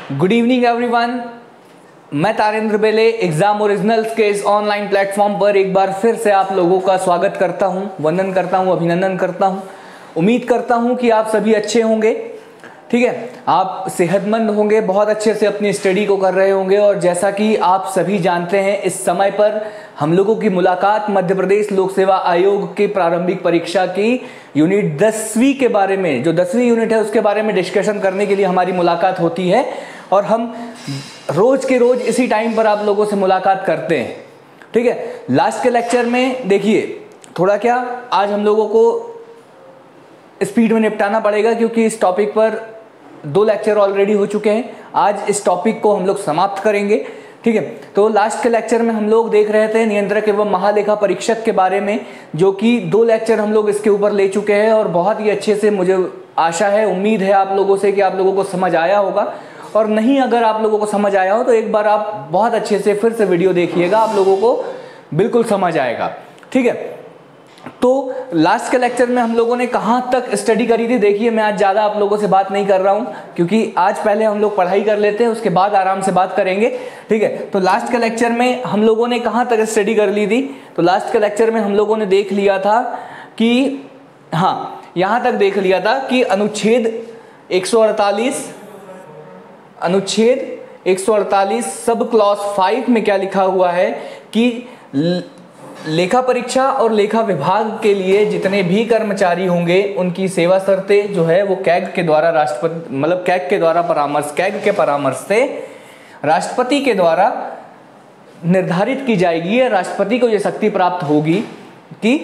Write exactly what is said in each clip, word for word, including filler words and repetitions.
Good evening everyone, मैं तारेंद्र बेले exam originals के इस ऑनलाइन प्लेटफॉर्म पर एक बार फिर से आप लोगों का स्वागत करता हूं, वंदन करता हूं, अभिनंदन करता हूं। उम्मीद करता हूं कि आप सभी अच्छे होंगे, ठीक है, आप सेहतमंद होंगे, बहुत अच्छे से अपनी स्टडी को कर रहे होंगे। और जैसा कि आप सभी जानते हैं, इस समय पर हम लोगों की मुलाकात मध्य प्रदेश लोक सेवा आयोग की प्रारंभिक परीक्षा की यूनिट दसवीं के बारे में, जो दसवीं यूनिट है उसके बारे में डिस्कशन करने के लिए हमारी मुलाकात होती है। और हम रोज के रोज इसी टाइम पर आप लोगों से मुलाकात करते हैं, ठीक है। लास्ट के लेक्चर में देखिए थोड़ा क्या आज हम लोगों को स्पीड में निपटाना पड़ेगा, क्योंकि इस टॉपिक पर दो लेक्चर ऑलरेडी हो चुके हैं। आज इस टॉपिक को हम लोग समाप्त करेंगे, ठीक है। तो लास्ट के लेक्चर में हम लोग देख रहे थे नियंत्रक एवं महालेखा परीक्षक के बारे में, जो कि दो लेक्चर हम लोग इसके ऊपर ले चुके हैं और बहुत ही अच्छे से, मुझे आशा है, उम्मीद है आप लोगों से कि आप लोगों को समझ आया होगा। और नहीं अगर आप लोगों को समझ आया हो तो एक बार आप बहुत अच्छे से फिर से वीडियो देखिएगा, आप लोगों को बिल्कुल समझ आएगा, ठीक है। तो लास्ट के लेक्चर में हम लोगों ने कहाँ तक स्टडी करी थी, देखिए मैं आज ज़्यादा आप लोगों से बात नहीं कर रहा हूँ, क्योंकि आज पहले हम लोग पढ़ाई कर लेते हैं, उसके बाद आराम से बात करेंगे, ठीक है। तो लास्ट के लेक्चर में हम लोगों ने कहाँ तक स्टडी कर ली थी, तो लास्ट के लेक्चर में हम लोगों ने देख लिया था कि हाँ, यहाँ तक देख लिया था कि अनुच्छेद एक सौ अड़तालीस अनुच्छेद एक सौ अड़तालीस सब क्लॉज फाइव में क्या लिखा हुआ है कि लेखा परीक्षा और लेखा विभाग के लिए जितने भी कर्मचारी होंगे उनकी सेवा शर्तें जो है वो कैग के द्वारा राष्ट्रपति मतलब कैग के द्वारा परामर्श कैग के परामर्श से राष्ट्रपति के द्वारा निर्धारित की जाएगी। या राष्ट्रपति को यह शक्ति प्राप्त होगी कि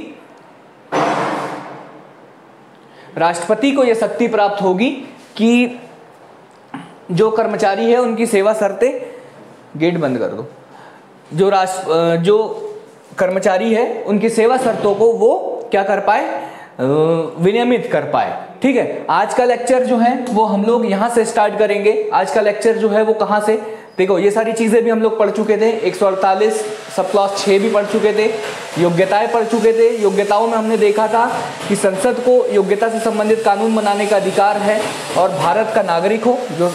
राष्ट्रपति को यह शक्ति प्राप्त होगी कि जो कर्मचारी है उनकी सेवा शर्तें, गेट बंद कर दो, जो राष्ट्र जो कर्मचारी है उनकी सेवा शर्तों को वो क्या कर पाए, विनियमित कर पाए, ठीक है। आज का लेक्चर जो है वो हम लोग यहाँ से स्टार्ट करेंगे। आज का लेक्चर जो है वो कहाँ से, देखो ये सारी चीजें भी हम लोग पढ़ चुके थे, एक सौ अड़तालीस सब क्लॉज छः भी पढ़ चुके थे, योग्यताएं पढ़ चुके थे। योग्यताओं में हमने देखा था कि संसद को योग्यता से संबंधित कानून बनाने का अधिकार है और भारत का नागरिक हो। जो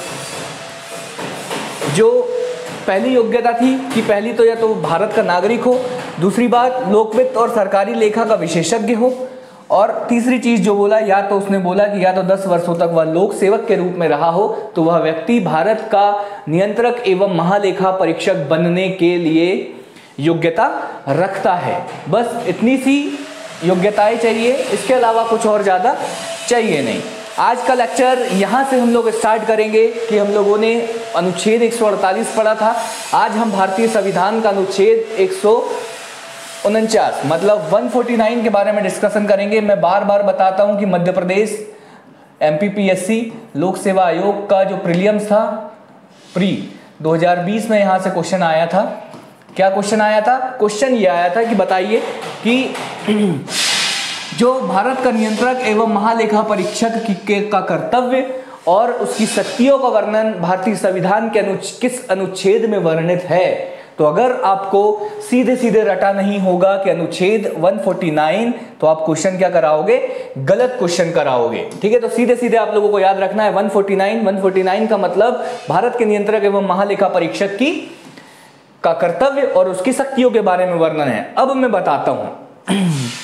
जो पहली योग्यता थी कि पहली तो या तो भारत का नागरिक हो, दूसरी बात लोकवित्त और सरकारी लेखा का विशेषज्ञ हो, और तीसरी चीज जो बोला, या तो उसने बोला कि या तो दस वर्षों तक वह लोक सेवक के रूप में रहा हो, तो वह व्यक्ति भारत का नियंत्रक एवं महालेखा परीक्षक बनने के लिए योग्यता रखता है। बस इतनी सी योग्यताएं चाहिए, इसके अलावा कुछ और ज्यादा चाहिए नहीं। आज का लेक्चर यहाँ से हम लोग स्टार्ट करेंगे कि हम लोगों ने अनुच्छेद एक सौ अड़तालीस पढ़ा था। आज हम भारतीय संविधान का अनुच्छेद एक सौ उनचास मतलब एक सौ उनचास के बारे में डिस्कशन करेंगे। मैं बार बार बताता हूं कि मध्य प्रदेश एमपीपीएससी लोक सेवा आयोग का जो प्रीलिम्स था प्री दो हज़ार बीस में यहाँ से क्वेश्चन आया था। क्या क्वेश्चन आया था? क्वेश्चन ये आया था कि बताइए कि जो भारत का नियंत्रक एवं महालेखा परीक्षक के का कर्तव्य और उसकी शक्तियों का वर्णन भारतीय संविधान के अनुच्छ किस अनुच्छेद में वर्णित है। तो अगर आपको सीधे सीधे रटा नहीं होगा कि अनुच्छेद एक सौ उनचास, तो आप क्वेश्चन क्या कराओगे? गलत क्वेश्चन कराओगे, ठीक है। तो सीधे सीधे आप लोगों को याद रखना है एक सौ उनचास एक सौ उनचास का मतलब भारत के नियंत्रक एवं महालेखा परीक्षक की का कर्तव्य और उसकी शक्तियों के बारे में वर्णन है। अब मैं बताता हूं,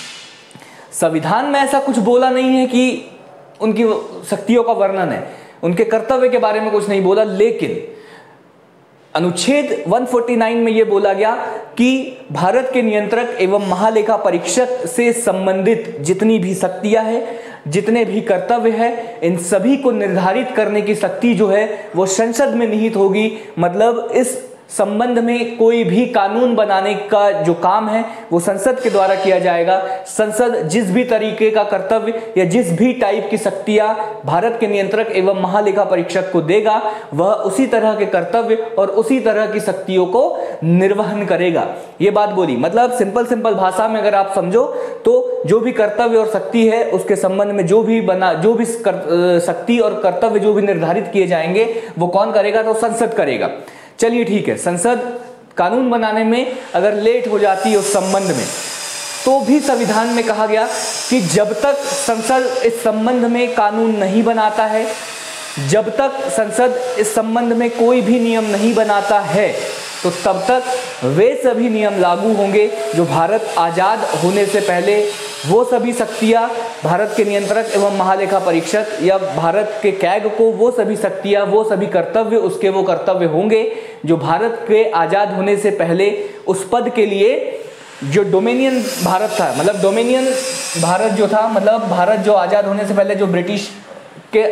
संविधान में ऐसा कुछ बोला नहीं है कि उनकी शक्तियों का वर्णन है, उनके कर्तव्य के बारे में कुछ नहीं बोला, लेकिन अनुच्छेद एक सौ उनचास में यह बोला गया कि भारत के नियंत्रक एवं महालेखा परीक्षक से संबंधित जितनी भी शक्तियां हैं, जितने भी कर्तव्य है, इन सभी को निर्धारित करने की शक्ति जो है वो संसद में निहित होगी। मतलब इस संबंध में कोई भी कानून बनाने का जो काम है वो संसद के द्वारा किया जाएगा। संसद जिस भी तरीके का कर्तव्य या जिस भी टाइप की शक्तियां भारत के नियंत्रक एवं महालेखा परीक्षक को देगा, वह उसी तरह के कर्तव्य और उसी तरह की शक्तियों को निर्वहन करेगा। ये बात बोली, मतलब सिंपल सिंपल भाषा में अगर आप समझो तो जो भी कर्तव्य और शक्ति है उसके संबंध में जो भी बना जो भी शक्ति और कर्तव्य जो भी निर्धारित किए जाएंगे वो कौन करेगा? तो संसद करेगा। चलिए ठीक है, संसद कानून बनाने में अगर लेट हो जाती है उस संबंध में, तो भी संविधान में कहा गया कि जब तक संसद इस संबंध में कानून नहीं बनाता है जब तक संसद इस संबंध में कोई भी नियम नहीं बनाता है तो तब तक वे सभी नियम लागू होंगे जो भारत आज़ाद होने से पहले, वो सभी शक्तियाँ भारत के नियंत्रक एवं महालेखा परीक्षक या भारत के कैग को वो सभी शक्तियाँ, वो सभी कर्तव्य उसके वो कर्तव्य होंगे जो भारत के आज़ाद होने से पहले उस पद के लिए, जो डोमिनियन भारत था, मतलब डोमिनियन भारत जो था, मतलब भारत जो आज़ाद होने से पहले जो ब्रिटिश के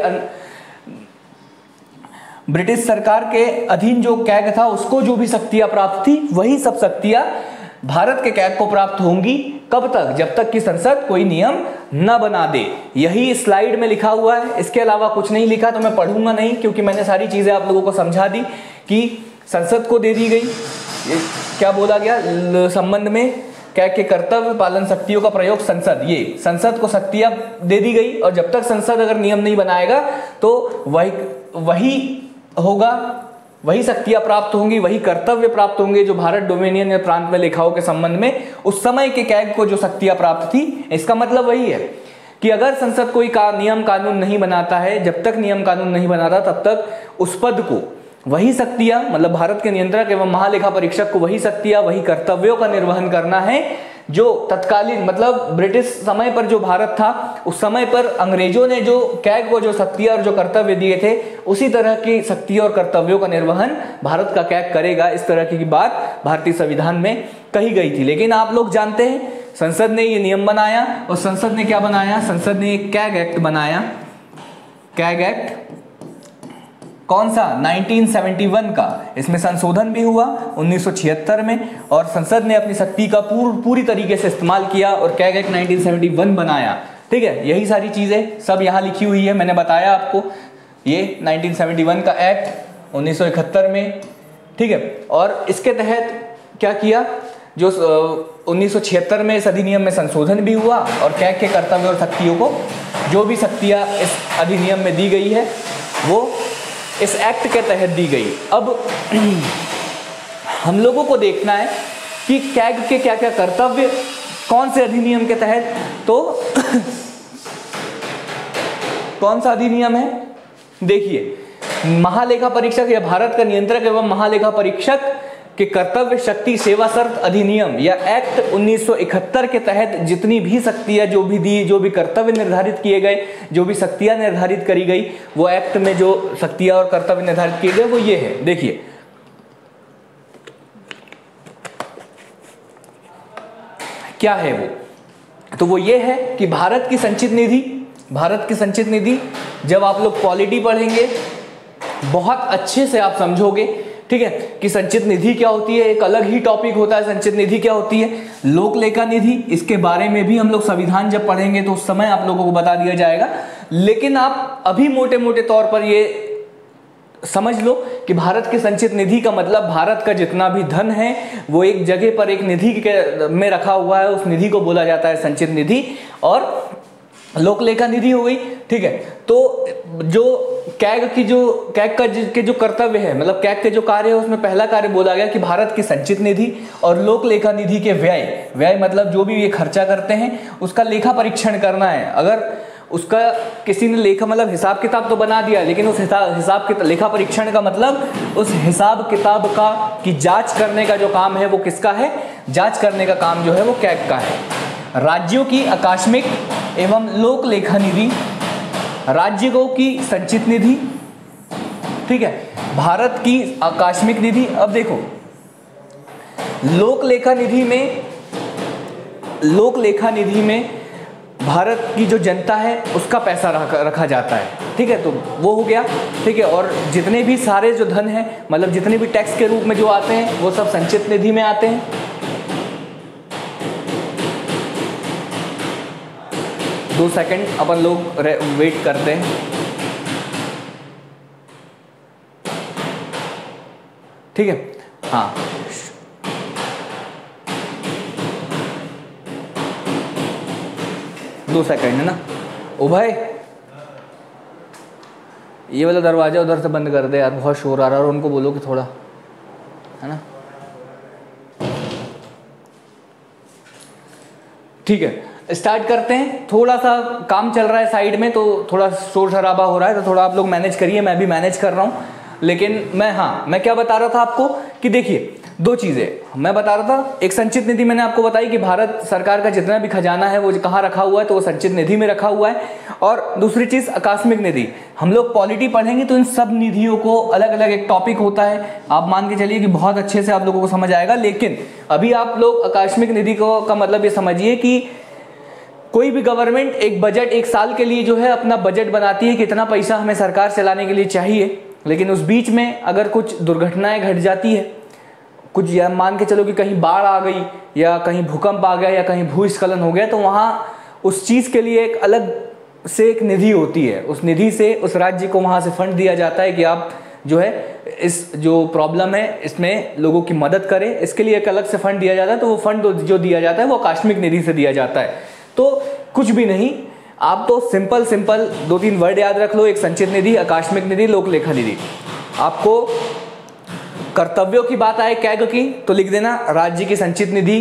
ब्रिटिश सरकार के अधीन जो कैग था उसको जो भी शक्तियां प्राप्त थी, वही सब शक्तियां भारत के कैग को प्राप्त होंगी। कब तक? जब तक कि संसद कोई नियम न बना दे। यही स्लाइड में लिखा हुआ है, इसके अलावा कुछ नहीं लिखा, तो मैं पढ़ूंगा नहीं क्योंकि मैंने सारी चीजें आप लोगों को समझा दी कि संसद को दे दी गई, क्या बोला गया संबंध में, कैग के कर्तव्य पालन शक्तियों का प्रयोग संसद, ये संसद को शक्तियां दे दी गई और जब तक संसद अगर नियम नहीं बनाएगा तो वही वही होगा, वही शक्तियां प्राप्त होंगी, वही कर्तव्य प्राप्त होंगे जो भारत डोमिनियन या प्रांत में लेखाओं के संबंध में उस समय के कैग को जो शक्तियां प्राप्त थी। इसका मतलब वही है कि अगर संसद कोई का नियम कानून नहीं बनाता है, जब तक नियम कानून नहीं बनाता तब तक उस पद को वही शक्तियां, मतलब भारत के नियंत्रक एवं महालेखा परीक्षक को वही शक्तियां, वही कर्तव्यों का निर्वहन करना है जो तत्कालीन, मतलब ब्रिटिश समय पर जो भारत था उस समय पर अंग्रेजों ने जो कैग को जो शक्तियां और जो कर्तव्य दिए थे, उसी तरह की शक्तियों और कर्तव्यों का निर्वहन भारत का कैग करेगा। इस तरह की बात भारतीय संविधान में कही गई थी। लेकिन आप लोग जानते हैं संसद ने ये नियम बनाया और संसद ने क्या बनाया, संसद ने एक कैग एक्ट बनाया। कैग एक्ट कौन सा? नाइनटीन सेवेंटी वन का। इसमें संशोधन भी हुआ उन्नीस सौ छिहत्तर में और संसद ने अपनी शक्ति का पूर, पूरी तरीके से इस्तेमाल किया और CAG act nineteen seventy one बनाया। ठीक है, यही सारी चीजें सब यहाँ लिखी हुई है, मैंने बताया आपको। ये नाइनटीन सेवेंटी वन का एक्ट उन्नीस सौ इकहत्तर में, ठीक है। और इसके तहत क्या किया, जो उन्नीस सौ छिहत्तर में इस अधिनियम में संशोधन भी हुआ और कैग के कर्तव्य और शक्तियों को जो भी शक्तियाँ इस अधिनियम में दी गई है वो इस एक्ट के तहत दी गई। अब हम लोगों को देखना है कि कैग के क्या क्या कर्तव्य कौन से अधिनियम के तहत, तो कौन सा अधिनियम है, देखिए महालेखा परीक्षक या भारत का नियंत्रक एवं महालेखा परीक्षक के कर्तव्य शक्ति सेवा शर्त अधिनियम या एक्ट उन्नीस सौ इकहत्तर के तहत जितनी भी शक्तियां जो भी दी, जो भी कर्तव्य निर्धारित किए गए, जो भी शक्तियां निर्धारित करी गई, वो एक्ट में जो शक्तियां और कर्तव्य निर्धारित किए गए वो ये है। देखिए क्या है वो, तो वो ये है कि भारत की संचित निधि, भारत की संचित निधि, जब आप लोग पॉलिटी पढ़ेंगे बहुत अच्छे से आप समझोगे, ठीक है, कि संचित निधि क्या होती है, एक अलग ही टॉपिक होता है। संचित निधि क्या होती है, लोक लेखा निधि, इसके बारे में भी हम लोग संविधान जब पढ़ेंगे तो उस समय आप लोगों को बता दिया जाएगा। लेकिन आप अभी मोटे मोटे तौर पर ये समझ लो कि भारत की संचित निधि का मतलब भारत का जितना भी धन है वो एक जगह पर एक निधि के में रखा हुआ है, उस निधि को बोला जाता है संचित निधि। और लोक लेखा निधि हो गई, ठीक है। तो जो कैग की जो कैग का के जो कर्तव्य है, मतलब कैग के जो कार्य है उसमें पहला कार्य बोला गया कि भारत की संचित निधि और लोक लेखा निधि के व्यय, व्यय मतलब जो भी ये खर्चा करते हैं उसका लेखा परीक्षण करना है। अगर उसका किसी ने लेखा मतलब हिसाब किताब तो बना दिया, लेकिन उस हिसाब हिसाब के लेखा परीक्षण का मतलब उस हिसाब किताब का की जांच करने का जो काम है वो किसका है, जांच करने का काम जो है वो कैग का है। राज्यों की आकस्मिक एवं लोक लेखा निधि, राज्यों की संचित निधि, ठीक है, भारत की आकस्मिक निधि। अब देखो लोक लेखा निधि में, लोक लेखा निधि में भारत की जो जनता है उसका पैसा रखा, रखा जाता है, ठीक है, तो वो हो गया, ठीक है। और जितने भी सारे जो धन है, मतलब जितने भी टैक्स के रूप में जो आते हैं वो सब संचित निधि में आते हैं। दो सेकंड अपन लोग वेट करते हैं, ठीक है, हाँ। दो सेकंड है ना। ओ भाई ये वाला दरवाजा उधर से बंद कर दे यार, बहुत शोर आ रहा है, और उनको बोलो कि थोड़ा, है ना, ठीक है। स्टार्ट करते हैं। थोड़ा सा काम चल रहा है साइड में, तो थोड़ा शोर शराबा हो रहा है, तो थोड़ा आप लोग मैनेज करिए, मैं भी मैनेज कर रहा हूँ। लेकिन मैं हाँ मैं क्या बता रहा था आपको कि देखिए दो चीज़ें मैं बता रहा था। एक संचित निधि मैंने आपको बताई कि भारत सरकार का जितना भी खजाना है वो कहाँ रखा हुआ है, तो वो संचित निधि में रखा हुआ है। और दूसरी चीज़ आकस्मिक निधि, हम लोग पॉलिटी पढ़ेंगे तो इन सब निधियों को अलग अलग एक टॉपिक होता है, आप मान के चलिए कि बहुत अच्छे से आप लोगों को समझ आएगा। लेकिन अभी आप लोग आकस्मिक निधि को का मतलब ये समझिए कि कोई भी गवर्नमेंट एक बजट एक साल के लिए जो है अपना बजट बनाती है, कितना पैसा हमें सरकार चलाने के लिए चाहिए। लेकिन उस बीच में अगर कुछ दुर्घटनाएं घट जाती है, कुछ या मान के चलो कि कहीं बाढ़ आ गई या कहीं भूकंप आ गया या कहीं भूस्खलन हो गया, तो वहाँ उस चीज़ के लिए एक अलग से एक निधि होती है। उस निधि से उस राज्य को वहाँ से फंड दिया जाता है कि आप जो है इस जो प्रॉब्लम है इसमें लोगों की मदद करें, इसके लिए एक अलग से फंड दिया जाता है। तो वो फंड जो दिया जाता है वो आकस्मिक निधि से दिया जाता है। तो कुछ भी नहीं, आप तो सिंपल सिंपल दो तीन वर्ड याद रख लो, एक संचित निधि, आकस्मिक निधि, लोक लेखा निधि। आपको कर्तव्यों की बात आए कैग की तो लिख देना राज्य की संचित निधि।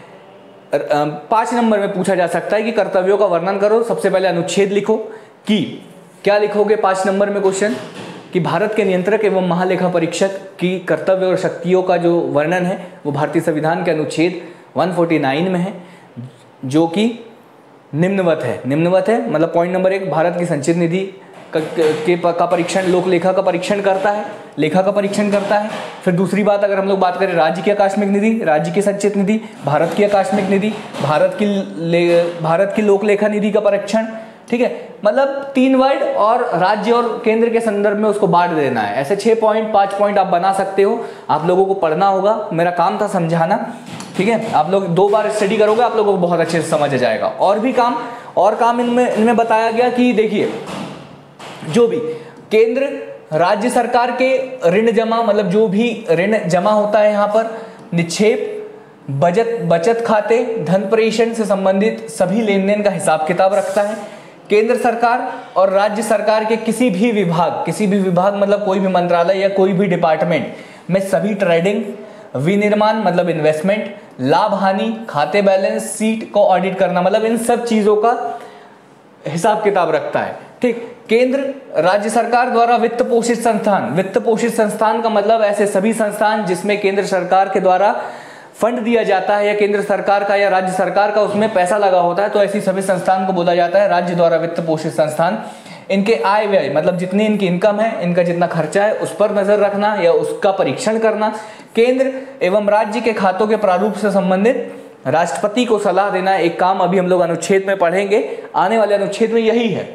पाँच नंबर में पूछा जा सकता है कि कर्तव्यों का वर्णन करो, सबसे पहले अनुच्छेद लिखो। कि क्या लिखोगे पाँच नंबर में क्वेश्चन कि भारत के नियंत्रक एवं महालेखा परीक्षक की कर्तव्य और शक्तियों का जो वर्णन है वो भारतीय संविधान के अनुच्छेद एक सौ उनचास में है, जो कि निम्नवत है। निम्नवत है मतलब पॉइंट नंबर एक, भारत की संचित निधि के का परीक्षण लोक लेखा का परीक्षण करता है, लेखा का परीक्षण करता है। फिर दूसरी बात अगर हम लोग बात करें राज्य की आकस्मिक निधि, राज्य की संचित निधि, भारत की आकस्मिक निधि, भारत की भारत की लोक लेखा निधि का परीक्षण, ठीक है। मतलब तीन वर्ड और राज्य और केंद्र के संदर्भ में उसको बांट देना है। ऐसे छः पॉइंट पाँच पॉइंट आप बना सकते हो, आप लोगों को पढ़ना होगा, मेरा काम था समझाना, ठीक है। आप लोग दो बार स्टडी करोगे आप लोगों को बहुत अच्छे से समझ आ जाएगा। और भी काम और काम इनमें इनमें बताया गया कि देखिए जो भी केंद्र राज्य सरकार के ऋण जमा मतलब जो भी ऋण जमा होता है यहाँ पर निक्षेप, बचत बचत खाते, धन प्रेषण से संबंधित सभी लेन देन का हिसाब किताब रखता है। केंद्र सरकार और राज्य सरकार के किसी भी विभाग किसी भी विभाग मतलब कोई भी मंत्रालय या कोई भी डिपार्टमेंट में सभी ट्रेडिंग, विनिर्माण मतलब इन्वेस्टमेंट, लाभ हानि, खाते बैलेंस शीट को ऑडिट करना मतलब इन सब चीजों का हिसाब किताब रखता है, ठीक। केंद्र राज्य सरकार द्वारा वित्त पोषित संस्थान, वित्त पोषित संस्थान का मतलब ऐसे सभी संस्थान जिसमें केंद्र सरकार के द्वारा फंड दिया जाता है या केंद्र सरकार का या राज्य सरकार का उसमें पैसा लगा होता है, तो ऐसी सभी संस्थान को बोला जाता है राज्य द्वारा वित्त पोषित संस्थान। इनके आय व्यय मतलब जितनी इनकी इनकम है, इनका जितना खर्चा है उस पर नजर रखना या उसका परीक्षण करना। केंद्र एवं राज्य के खातों के प्रारूप से संबंधित राष्ट्रपति को सलाह देना, एक काम अभी हम लोग अनुच्छेद में पढ़ेंगे, आने वाले अनुच्छेद में यही है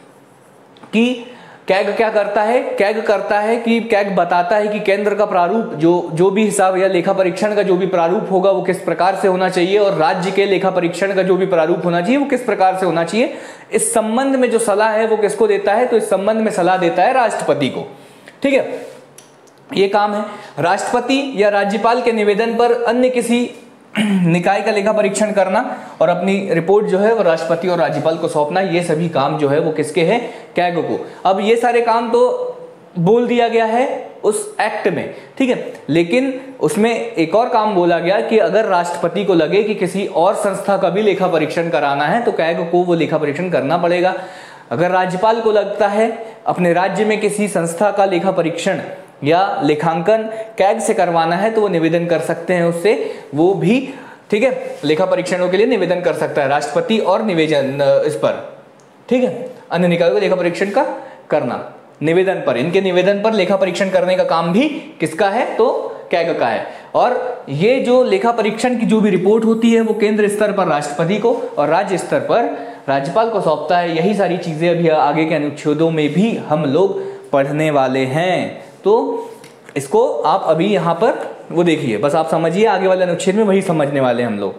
कि कैग क्या करता है। कैग करता है कि कैग बताता है कि केंद्र का प्रारूप जो जो भी हिसाब या लेखा परीक्षण का जो भी प्रारूप होगा वो किस प्रकार से होना चाहिए और राज्य के लेखा परीक्षण का जो भी प्रारूप होना चाहिए वो किस प्रकार से होना चाहिए। इस संबंध में जो सलाह है वो किसको देता है, तो इस संबंध में सलाह देता है राष्ट्रपति को, ठीक है। ये काम है राष्ट्रपति या राज्यपाल के निवेदन पर अन्य किसी निकाय का लेखा परीक्षण करना और अपनी रिपोर्ट जो है वो राष्ट्रपति और राज्यपाल को सौंपना। ये सभी काम जो है वो किसके हैं, कैग को। अब ये सारे काम तो बोल दिया गया है उस एक्ट में, ठीक है। लेकिन उसमें एक और काम बोला गया कि अगर राष्ट्रपति को लगे कि किसी और संस्था का भी लेखा परीक्षण कराना है तो कैग को वो लेखा परीक्षण करना पड़ेगा। अगर राज्यपाल को लगता है अपने राज्य में किसी संस्था का लेखा परीक्षण या लेखांकन कैग से करवाना है तो वो निवेदन कर सकते हैं उससे, वो भी, ठीक है, लेखा परीक्षणों के लिए निवेदन कर सकता है राष्ट्रपति और निवेदन इस पर, ठीक है। अन्य निकायों को लेखा परीक्षण का करना निवेदन पर, इनके निवेदन पर लेखा परीक्षण करने का काम भी किसका है, तो कैग का है। और ये जो लेखा परीक्षण की जो भी रिपोर्ट होती है वो केंद्र स्तर पर राष्ट्रपति को और राज्य स्तर पर राज्यपाल को सौंपता है। यही सारी चीजें अभी आगे के अनुच्छेदों में भी हम लोग पढ़ने वाले हैं, तो इसको आप अभी यहां पर वो देखिए, बस आप समझिए, आगे वाले अनुच्छेद में वही समझने वाले हैं हम लोग।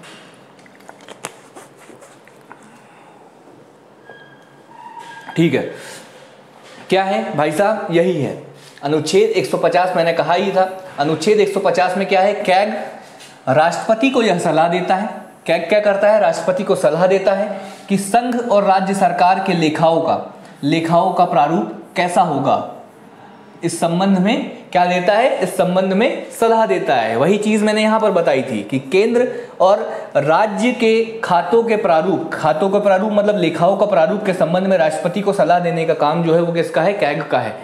ठीक है, क्या है भाई साहब, यही है अनुच्छेद एक सौ पचास। मैंने कहा ही था अनुच्छेद एक सौ पचास में क्या है, कैग राष्ट्रपति को यह सलाह देता है। कैग क्या करता है, राष्ट्रपति को सलाह देता है कि संघ और राज्य सरकार के लेखाओं का लेखाओं का प्रारूप कैसा होगा, इस संबंध में क्या देता है, इस संबंध में सलाह देता है। वही चीज मैंने यहां पर बताई थी कि केंद्र और राज्य के खातों के प्रारूप, खातों का प्रारूप मतलब लेखाओं का प्रारूप के संबंध में राष्ट्रपति को सलाह देने का काम जो है वो किसका है, कैग का है।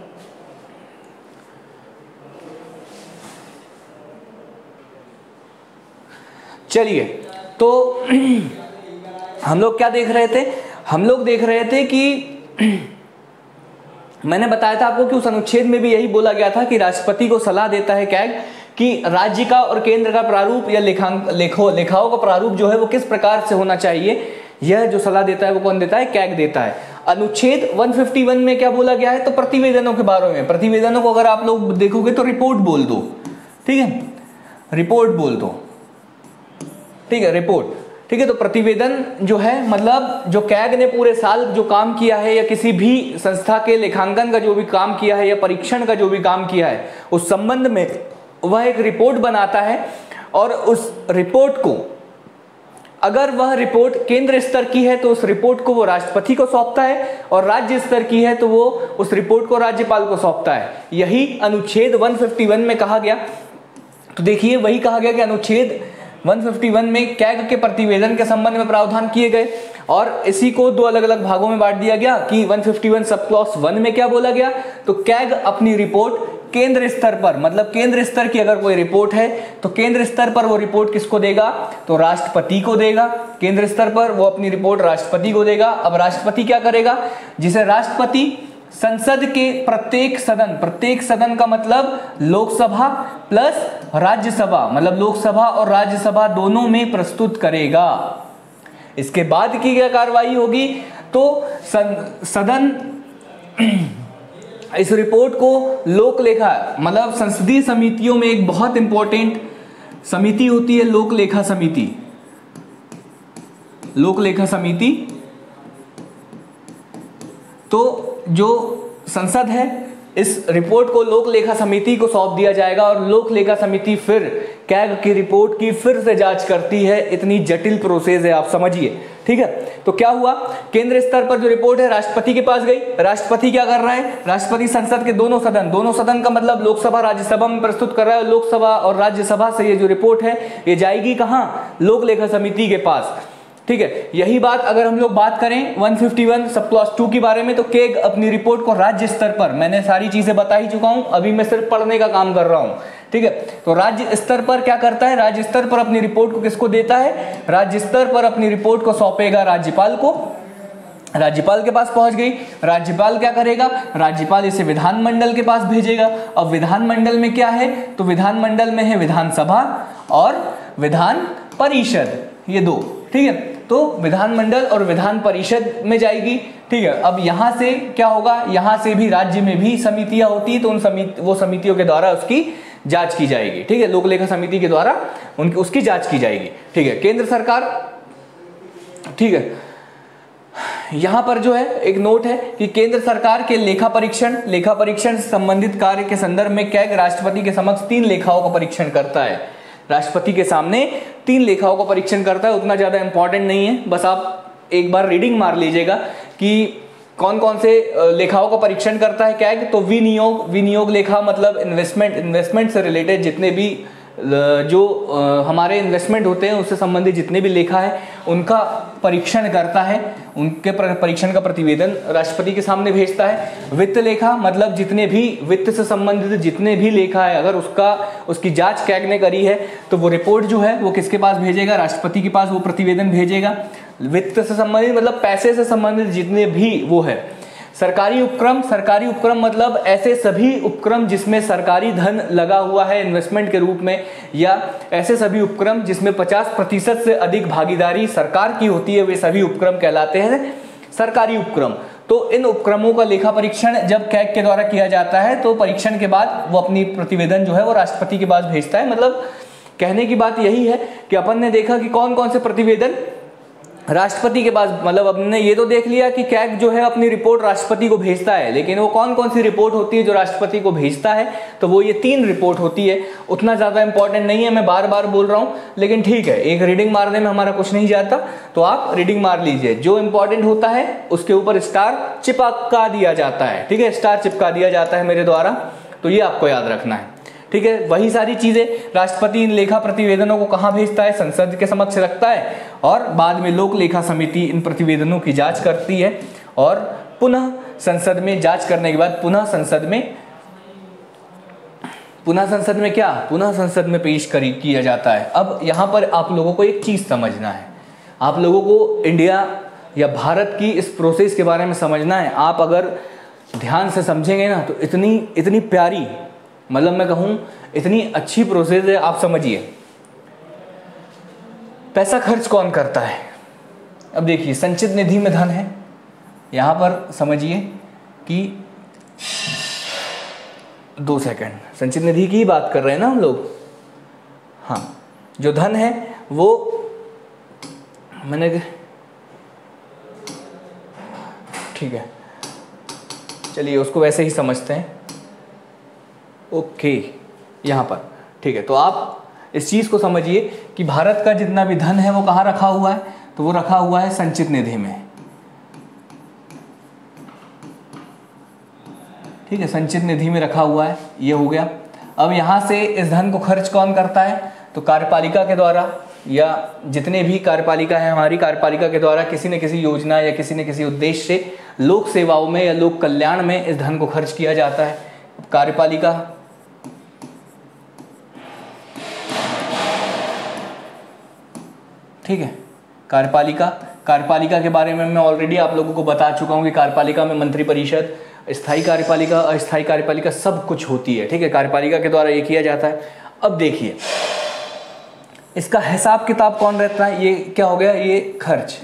चलिए, तो हम लोग क्या देख रहे थे, हम लोग देख रहे थे कि मैंने बताया था आपको कि उस अनुच्छेद में भी यही बोला गया था कि राष्ट्रपति को सलाह देता है कैग कि राज्य का और केंद्र का प्रारूप या लेखांक लेखो लेखाओं का प्रारूप जो है वो किस प्रकार से होना चाहिए, यह जो सलाह देता है वो कौन देता है, कैग देता है। अनुच्छेद एक सौ इक्यावन में क्या बोला गया है, तो प्रतिवेदनों के बारे में, प्रतिवेदनों को अगर आप लोग देखोगे तो रिपोर्ट बोल दो, ठीक है, रिपोर्ट बोल दो, ठीक है, रिपोर्ट, ठीक है। तो प्रतिवेदन जो है मतलब जो कैग ने पूरे साल जो काम किया है या किसी भी संस्था के लेखांकन का जो भी काम किया है या परीक्षण का जो भी काम किया है उस संबंध में वह एक रिपोर्ट बनाता है, और उस रिपोर्ट को अगर वह रिपोर्ट केंद्र स्तर की है तो उस रिपोर्ट को वो राष्ट्रपति को सौंपता है, और राज्य स्तर की है तो वो उस रिपोर्ट को राज्यपाल को सौंपता है। यही अनुच्छेद एक सौ इक्यावन में कहा गया। तो देखिए वही कहा गया कि अनुच्छेद एक सौ इक्यावन में कैग के प्रतिवेदन के संबंध में प्रावधान किए गए, और इसी को दो अलग अलग भागों में बांट दिया गया कि एक सौ इक्यावन सब क्लॉज वन में क्या बोला गया, तो कैग अपनी रिपोर्ट केंद्र स्तर पर, मतलब केंद्र स्तर की अगर कोई रिपोर्ट है तो केंद्र स्तर पर वो रिपोर्ट किसको देगा, तो राष्ट्रपति को देगा। केंद्र स्तर पर वो अपनी रिपोर्ट राष्ट्रपति को देगा। अब राष्ट्रपति क्या करेगा, जिसे राष्ट्रपति संसद के प्रत्येक सदन, प्रत्येक सदन का मतलब लोकसभा प्लस राज्यसभा, मतलब लोकसभा और राज्यसभा दोनों में प्रस्तुत करेगा। इसके बाद की क्या कार्रवाई होगी, तो सदन इस रिपोर्ट को लोक लेखा, मतलब संसदीय समितियों में एक बहुत इंपॉर्टेंट समिति होती है लोक लेखा समिति, लोक लेखा समिति। तो जो संसद है इस रिपोर्ट को लोक लेखा समिति को सौंप दिया जाएगा, और लोक लेखा समिति फिर कैग की रिपोर्ट की फिर से जांच करती है। इतनी जटिल प्रोसेस है, आप समझिए, ठीक है। तो क्या हुआ, केंद्र स्तर पर जो रिपोर्ट है राष्ट्रपति के पास गई। राष्ट्रपति क्या कर रहा है, राष्ट्रपति संसद के दोनों सदन, दोनों सदन का मतलब लोकसभा राज्यसभा में प्रस्तुत कर रहा है। लोकसभा और राज्यसभा से ये जो रिपोर्ट है ये जाएगी कहां, लोक लेखा समिति के पास, ठीक है। यही बात अगर हम लोग बात करें एक सौ इक्यावन सब क्लॉज टू के बारे में, तो कैग अपनी रिपोर्ट को राज्य स्तर पर, मैंने सारी चीजें बता ही चुका हूं, अभी मैं सिर्फ पढ़ने का काम कर रहा हूं, ठीक है। तो राज्य स्तर पर क्या करता है, राज्य स्तर पर अपनी रिपोर्ट को किसको देता है, राज्य स्तर पर अपनी रिपोर्ट को सौंपेगा राज्यपाल को। राज्यपाल के पास पहुंच गई, राज्यपाल क्या करेगा, राज्यपाल इसे विधानमंडल के पास भेजेगा। अब विधानमंडल में क्या है, तो विधानमंडल में है विधानसभा और विधान परिषद, ये दो, ठीक है। तो विधानमंडल और विधान परिषद में जाएगी, ठीक है। अब यहां से क्या होगा, यहां से भी राज्य में भी समितियां होती, तो उन समिति वो समितियों के द्वारा उसकी जांच की जाएगी, ठीक है। लोक लेखा समिति के द्वारा उनकी उसकी जांच की जाएगी, ठीक है। केंद्र सरकार, ठीक है, यहां पर जो है एक नोट है कि केंद्र सरकार के लेखा परीक्षण, लेखा परीक्षण संबंधित कार्य के संदर्भ में कैग राष्ट्रपति के समक्ष तीन लेखाओं का परीक्षण करता है। राष्ट्रपति के सामने तीन लेखाओं का परीक्षण करता है। उतना ज्यादा इंपॉर्टेंट नहीं है, बस आप एक बार रीडिंग मार लीजिएगा कि कौन कौन से लेखाओं का परीक्षण करता है कैग। तो विनियोग, विनियोग लेखा मतलब इन्वेस्टमेंट, इन्वेस्टमेंट से रिलेटेड जितने भी जो हमारे इन्वेस्टमेंट होते हैं उससे संबंधित जितने भी लेखा है उनका परीक्षण करता है, उनके परीक्षण का प्रतिवेदन राष्ट्रपति के सामने भेजता है। वित्त लेखा मतलब जितने भी वित्त से संबंधित जितने भी लेखा है, अगर उसका उसकी जांच कैग ने करी है तो वो रिपोर्ट जो है वो किसके पास भेजेगा, राष्ट्रपति के पास वो प्रतिवेदन भेजेगा। वित्त से संबंधित मतलब पैसे से संबंधित जितने भी वो है। सरकारी उपक्रम, सरकारी उपक्रम मतलब ऐसे सभी उपक्रम जिसमें सरकारी धन लगा हुआ है इन्वेस्टमेंट के रूप में, या ऐसे सभी उपक्रम जिसमें पचास प्रतिशत से अधिक भागीदारी सरकार की होती है, वे सभी उपक्रम कहलाते हैं सरकारी उपक्रम। तो इन उपक्रमों का लेखा परीक्षण जब कैग के द्वारा किया जाता है तो परीक्षण के बाद वो अपनी प्रतिवेदन जो है वो राष्ट्रपति के पास भेजता है। मतलब कहने की बात यही है कि अपन ने देखा कि कौन कौन से प्रतिवेदन राष्ट्रपति के पास, मतलब हमने ये तो देख लिया कि कैग जो है अपनी रिपोर्ट राष्ट्रपति को भेजता है, लेकिन वो कौन कौन सी रिपोर्ट होती है जो राष्ट्रपति को भेजता है, तो वो ये तीन रिपोर्ट होती है। उतना ज़्यादा इंपॉर्टेंट नहीं है, मैं बार बार बोल रहा हूँ, लेकिन ठीक है, एक रीडिंग मारने में हमारा कुछ नहीं जाता, तो आप रीडिंग मार लीजिए। जो इंपॉर्टेंट होता है उसके ऊपर स्टार चिपका दिया जाता है, ठीक है, स्टार चिपका दिया जाता है मेरे द्वारा, तो ये आपको याद रखना है, ठीक है। वही सारी चीजें, राष्ट्रपति इन लेखा प्रतिवेदनों को कहाँ भेजता है, संसद के समक्ष रखता है, और बाद में लोक लेखा समिति इन प्रतिवेदनों की जांच करती है, और पुनः संसद में जांच करने के बाद पुनः संसद में पुनः संसद में क्या पुनः संसद में पेश करी किया जाता है। अब यहाँ पर आप लोगों को एक चीज समझना है, आप लोगों को इंडिया या भारत की इस प्रोसेस के बारे में समझना है। आप अगर ध्यान से समझेंगे ना तो इतनी इतनी प्यारी, मतलब मैं कहूँ इतनी अच्छी प्रोसेस है, आप समझिए। पैसा खर्च कौन करता है? अब देखिए, संचित निधि में धन है, यहाँ पर समझिए कि दो सेकंड, संचित निधि की बात कर रहे हैं ना हम लोग। हाँ, जो धन है वो मैंने, ठीक है, चलिए उसको वैसे ही समझते हैं। ओके, यहाँ पर ठीक है, तो आप इस चीज़ को समझिए कि भारत का जितना भी धन है वो कहाँ रखा हुआ है, तो वो रखा हुआ है संचित निधि में, ठीक है, संचित निधि में रखा हुआ है, ये हो गया। अब यहाँ से इस धन को खर्च कौन करता है, तो कार्यपालिका के द्वारा, या जितने भी कार्यपालिका है हमारी, कार्यपालिका के द्वारा किसी न किसी योजना या किसी न किसी उद्देश्य से लोक सेवाओं में या लोक कल्याण में इस धन को खर्च किया जाता है। कार्यपालिका, ठीक है, कार्यपालिका कार्यपालिका के बारे में मैं ऑलरेडी आप लोगों को बता चुका हूँ कि कार्यपालिका में मंत्री परिषद, स्थायी कार्यपालिका, अस्थायी कार्यपालिका सब कुछ होती है, ठीक है, कार्यपालिका के द्वारा ये किया जाता है। अब देखिए, इसका हिसाब किताब कौन रहता है, ये क्या हो गया, ये खर्च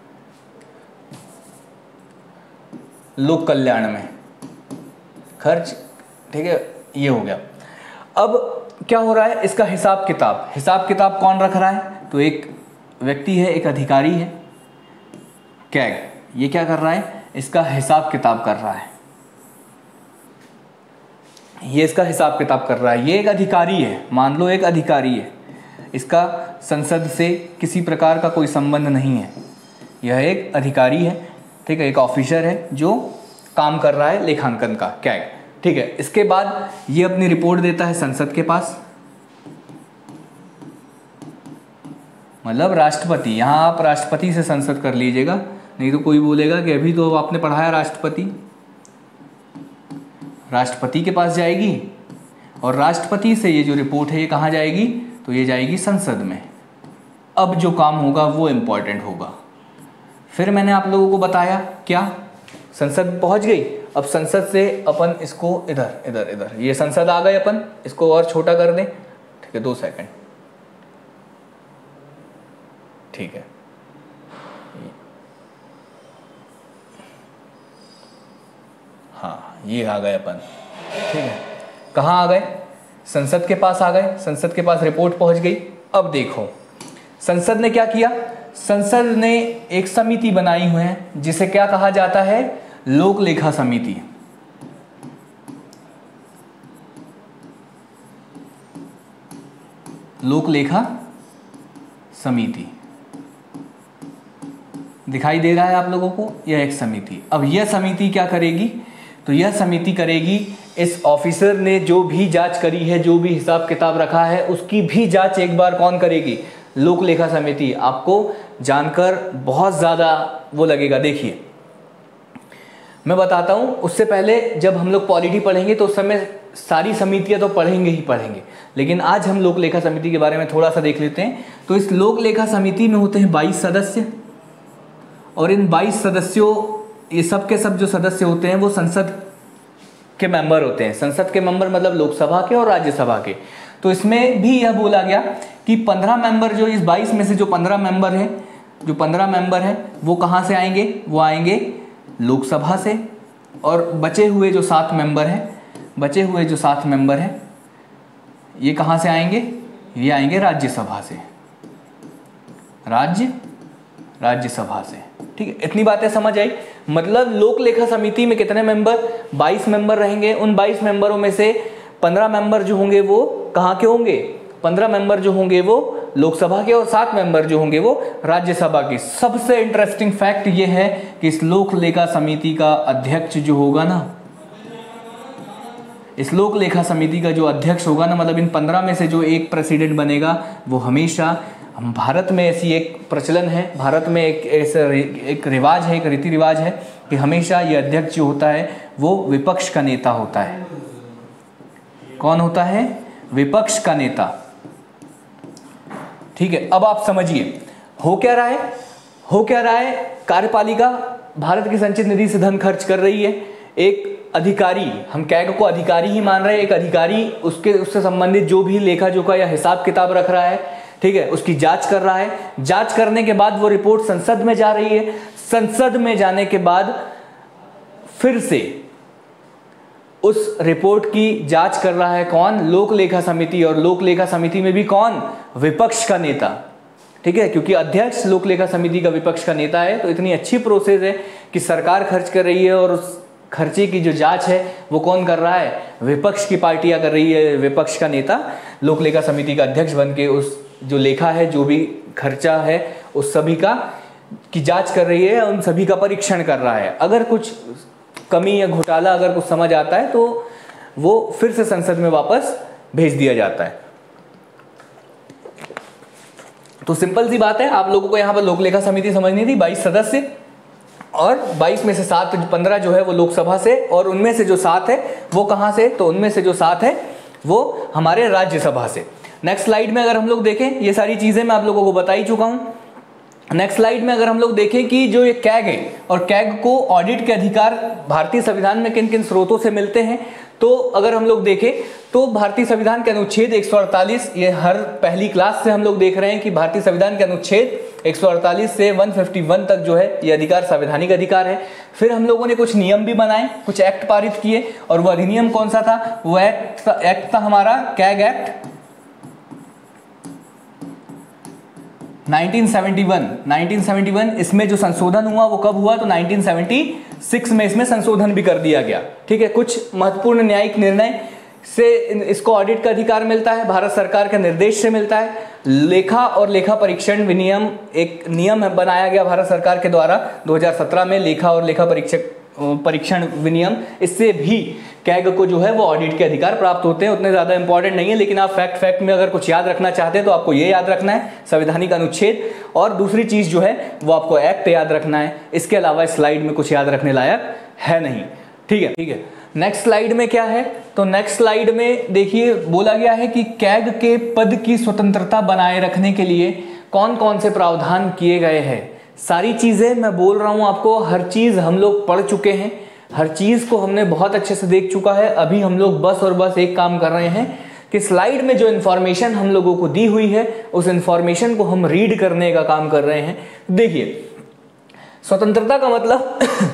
लोक कल्याण में खर्च, ठीक है, ये हो गया। अब क्या हो रहा है, इसका हिसाब किताब हिसाब किताब कौन रख रहा है, तो एक व्यक्ति है, एक अधिकारी है, कैग, ये क्या कर रहा है, इसका हिसाब किताब कर रहा है, ये इसका हिसाब किताब कर रहा है। ये एक अधिकारी है, मान लो एक अधिकारी है, इसका संसद से किसी प्रकार का कोई संबंध नहीं है, यह एक अधिकारी है, ठीक है, एक ऑफिसर है जो काम कर रहा है लेखांकन का, कैग, ठीक है। इसके बाद ये अपनी रिपोर्ट देता है संसद के पास, मतलब राष्ट्रपति, यहाँ आप राष्ट्रपति से संसद कर लीजिएगा, नहीं तो कोई बोलेगा कि अभी तो आपने पढ़ाया राष्ट्रपति, राष्ट्रपति के पास जाएगी, और राष्ट्रपति से ये जो रिपोर्ट है ये कहाँ जाएगी, तो ये जाएगी संसद में। अब जो काम होगा वो इम्पॉर्टेंट होगा। फिर मैंने आप लोगों को बताया क्या, संसद पहुंच गई, अब संसद से अपन इसको इधर इधर इधर, ये संसद आ गए, अपन इसको और छोटा कर दें, ठीक है, दो सेकंड, ठीक है, हाँ, ये आ गए अपन, ठीक है, कहाँ आ गए, संसद के पास आ गए, संसद के पास रिपोर्ट पहुंच गई। अब देखो संसद ने क्या किया, संसद ने एक समिति बनाई हुई है जिसे क्या कहा जाता है, लोक लेखा समिति। लोक लेखा समिति दिखाई दे रहा है आप लोगों को, यह एक समिति। अब यह समिति क्या करेगी, तो यह समिति करेगी इस ऑफिसर ने जो भी जांच करी है, जो भी हिसाब किताब रखा है, उसकी भी जांच एक बार कौन करेगी, लोक लेखा समिति। आपको जानकर बहुत ज़्यादा वो लगेगा। देखिए मैं बताता हूँ, उससे पहले जब हम लोग पॉलिटी पढ़ेंगे तो उस समय सारी समितियाँ तो पढ़ेंगे ही पढ़ेंगे, लेकिन आज हम लोक लेखा समिति के बारे में थोड़ा सा देख लेते हैं। तो इस लोक लेखा समिति में होते हैं बाईस सदस्य, और इन बाईस सदस्यों, ये सब के सब जो सदस्य होते हैं वो संसद के मेंबर होते हैं। संसद के मेंबर मतलब लोकसभा के और राज्यसभा के। तो इसमें भी यह बोला गया कि पंद्रह मेंबर, जो इस बाईस में से जो पंद्रह मेंबर हैं, जो पंद्रह मेंबर हैं वो कहाँ से आएंगे, वो आएंगे लोकसभा से, और बचे हुए जो सात मेंबर हैं, बचे हुए जो सात मेंबर हैं ये कहाँ से आएंगे, ये आएंगे राज्यसभा से, राज्य राज्यसभा से। ठीक है, इतनी बातें समझ आई। मतलब लोक लेखा समिति में कितने मेंबर, बाईस मेंबर रहेंगे। उन बाईस मेंबरों में से पंद्रह मेंबर जो होंगे वो कहाँ के होंगे, पंद्रह मेंबर जो होंगे वो लोकसभा के और सात मेंबर जो होंगे वो राज्यसभा के। सबसे इंटरेस्टिंग फैक्ट ये है कि इस लोक लेखा समिति का अध्यक्ष जो होगा ना, इस लोक लेखा समिति का जो अध्यक्ष होगा ना, मतलब इन पंद्रह में से जो एक प्रेसिडेंट बनेगा वो हमेशा, हम भारत में ऐसी एक प्रचलन है, भारत में एक ऐसा एक रिवाज है, एक रीति रिवाज है कि हमेशा ये अध्यक्ष जो होता है वो विपक्ष का नेता होता है। कौन होता है, विपक्ष का नेता। ठीक है, अब आप समझिए हो क्या रहा है, हो क्या रहा है। कार्यपालिका भारत की संचित निधि से धन खर्च कर रही है। एक अधिकारी, हम कैग को अधिकारी ही मान रहे हैं, एक अधिकारी उसके उससे संबंधित जो भी लेखा जोखा या हिसाब किताब रख रहा है, ठीक है, उसकी जांच कर रहा है। जांच करने के बाद वो रिपोर्ट संसद में जा रही है। संसद में जाने के बाद फिर से उस रिपोर्ट की जांच कर रहा है कौन, लोक लेखा समिति। और लोक लेखा समिति में भी कौन, विपक्ष का नेता। ठीक है, क्योंकि अध्यक्ष लोक लेखा समिति का विपक्ष का नेता है। तो इतनी अच्छी प्रोसेस है कि सरकार खर्च कर रही है और उस खर्चे की जो जांच है वो कौन कर रहा है, विपक्ष की पार्टियां कर रही है। विपक्ष का नेता लोक लेखा समिति का अध्यक्ष बन के उस जो लेखा है, जो भी खर्चा है, उस सभी का की जांच कर रही है, उन सभी का परीक्षण कर रहा है। अगर कुछ कमी या घोटाला अगर कुछ समझ आता है तो वो फिर से संसद में वापस भेज दिया जाता है। तो सिंपल सी बात है, आप लोगों को यहाँ पर लोक लेखा समिति समझनी थी, बाईस सदस्य और बाईस में से सात, पंद्रह जो है वो लोकसभा से, और उनमें से जो सात है वो कहाँ से, तो उनमें से जो सात है वो हमारे राज्यसभा से। नेक्स्ट स्लाइड में अगर हम लोग देखें, ये सारी चीजें मैं आप लोगों को बता ही चुका हूँ। नेक्स्ट स्लाइड में अगर हम लोग देखें कि जो ये कैग है और कैग को ऑडिट के अधिकार भारतीय संविधान में किन किन स्रोतों से मिलते हैं, तो अगर हम लोग देखें तो भारतीय संविधान के अनुच्छेद एक सौ अड़तालीस, ये हर पहली क्लास से हम लोग देख रहे हैं कि भारतीय संविधान के अनुच्छेद एक सौ अड़तालीस से एक सौ इक्यावन तक जो है ये अधिकार संवैधानिक अधिकार है। फिर हम लोगों ने कुछ नियम भी बनाए, कुछ एक्ट पारित किए, और वह अधिनियम कौन सा था, वो एक्ट एक्ट था हमारा कैग एक्ट उन्नीस सौ इकहत्तर। उन्नीस सौ इकहत्तर इसमें जो संशोधन हुआ वो कब हुआ, तो उन्नीस सौ छिहत्तर में इसमें संशोधन भी कर दिया गया। ठीक है, कुछ महत्वपूर्ण न्यायिक निर्णय से इसको ऑडिट का अधिकार मिलता है, भारत सरकार के निर्देश से मिलता है। लेखा और लेखा परीक्षण विनियम, एक नियम बनाया गया भारत सरकार के द्वारा दो हज़ार सत्रह में, लेखा और लेखा परीक्षक परीक्षण विनियम। इससे भी कैग को जो है वो ऑडिट के अधिकार प्राप्त होते हैं। उतने ज़्यादा इंपॉर्टेंट नहीं है, लेकिन आप फैक्ट फैक्ट में अगर कुछ याद रखना चाहते हैं तो आपको ये याद रखना है, संवैधानिक अनुच्छेद, और दूसरी चीज़ जो है वो आपको एक्ट याद रखना है। इसके अलावा स्लाइड में कुछ याद रखने लायक है नहीं। ठीक है, ठीक है। नेक्स्ट स्लाइड में क्या है, तो नेक्स्ट स्लाइड में देखिए बोला गया है कि कैग के पद की स्वतंत्रता बनाए रखने के लिए कौन कौन से प्रावधान किए गए हैं। सारी चीज़ें मैं बोल रहा हूँ आपको, हर चीज़ हम लोग पढ़ चुके हैं, हर चीज़ को हमने बहुत अच्छे से देख चुका है। अभी हम लोग बस और बस एक काम कर रहे हैं कि स्लाइड में जो इन्फॉर्मेशन हम लोगों को दी हुई है उस इन्फॉर्मेशन को हम रीड करने का काम कर रहे हैं। देखिए, स्वतंत्रता का मतलब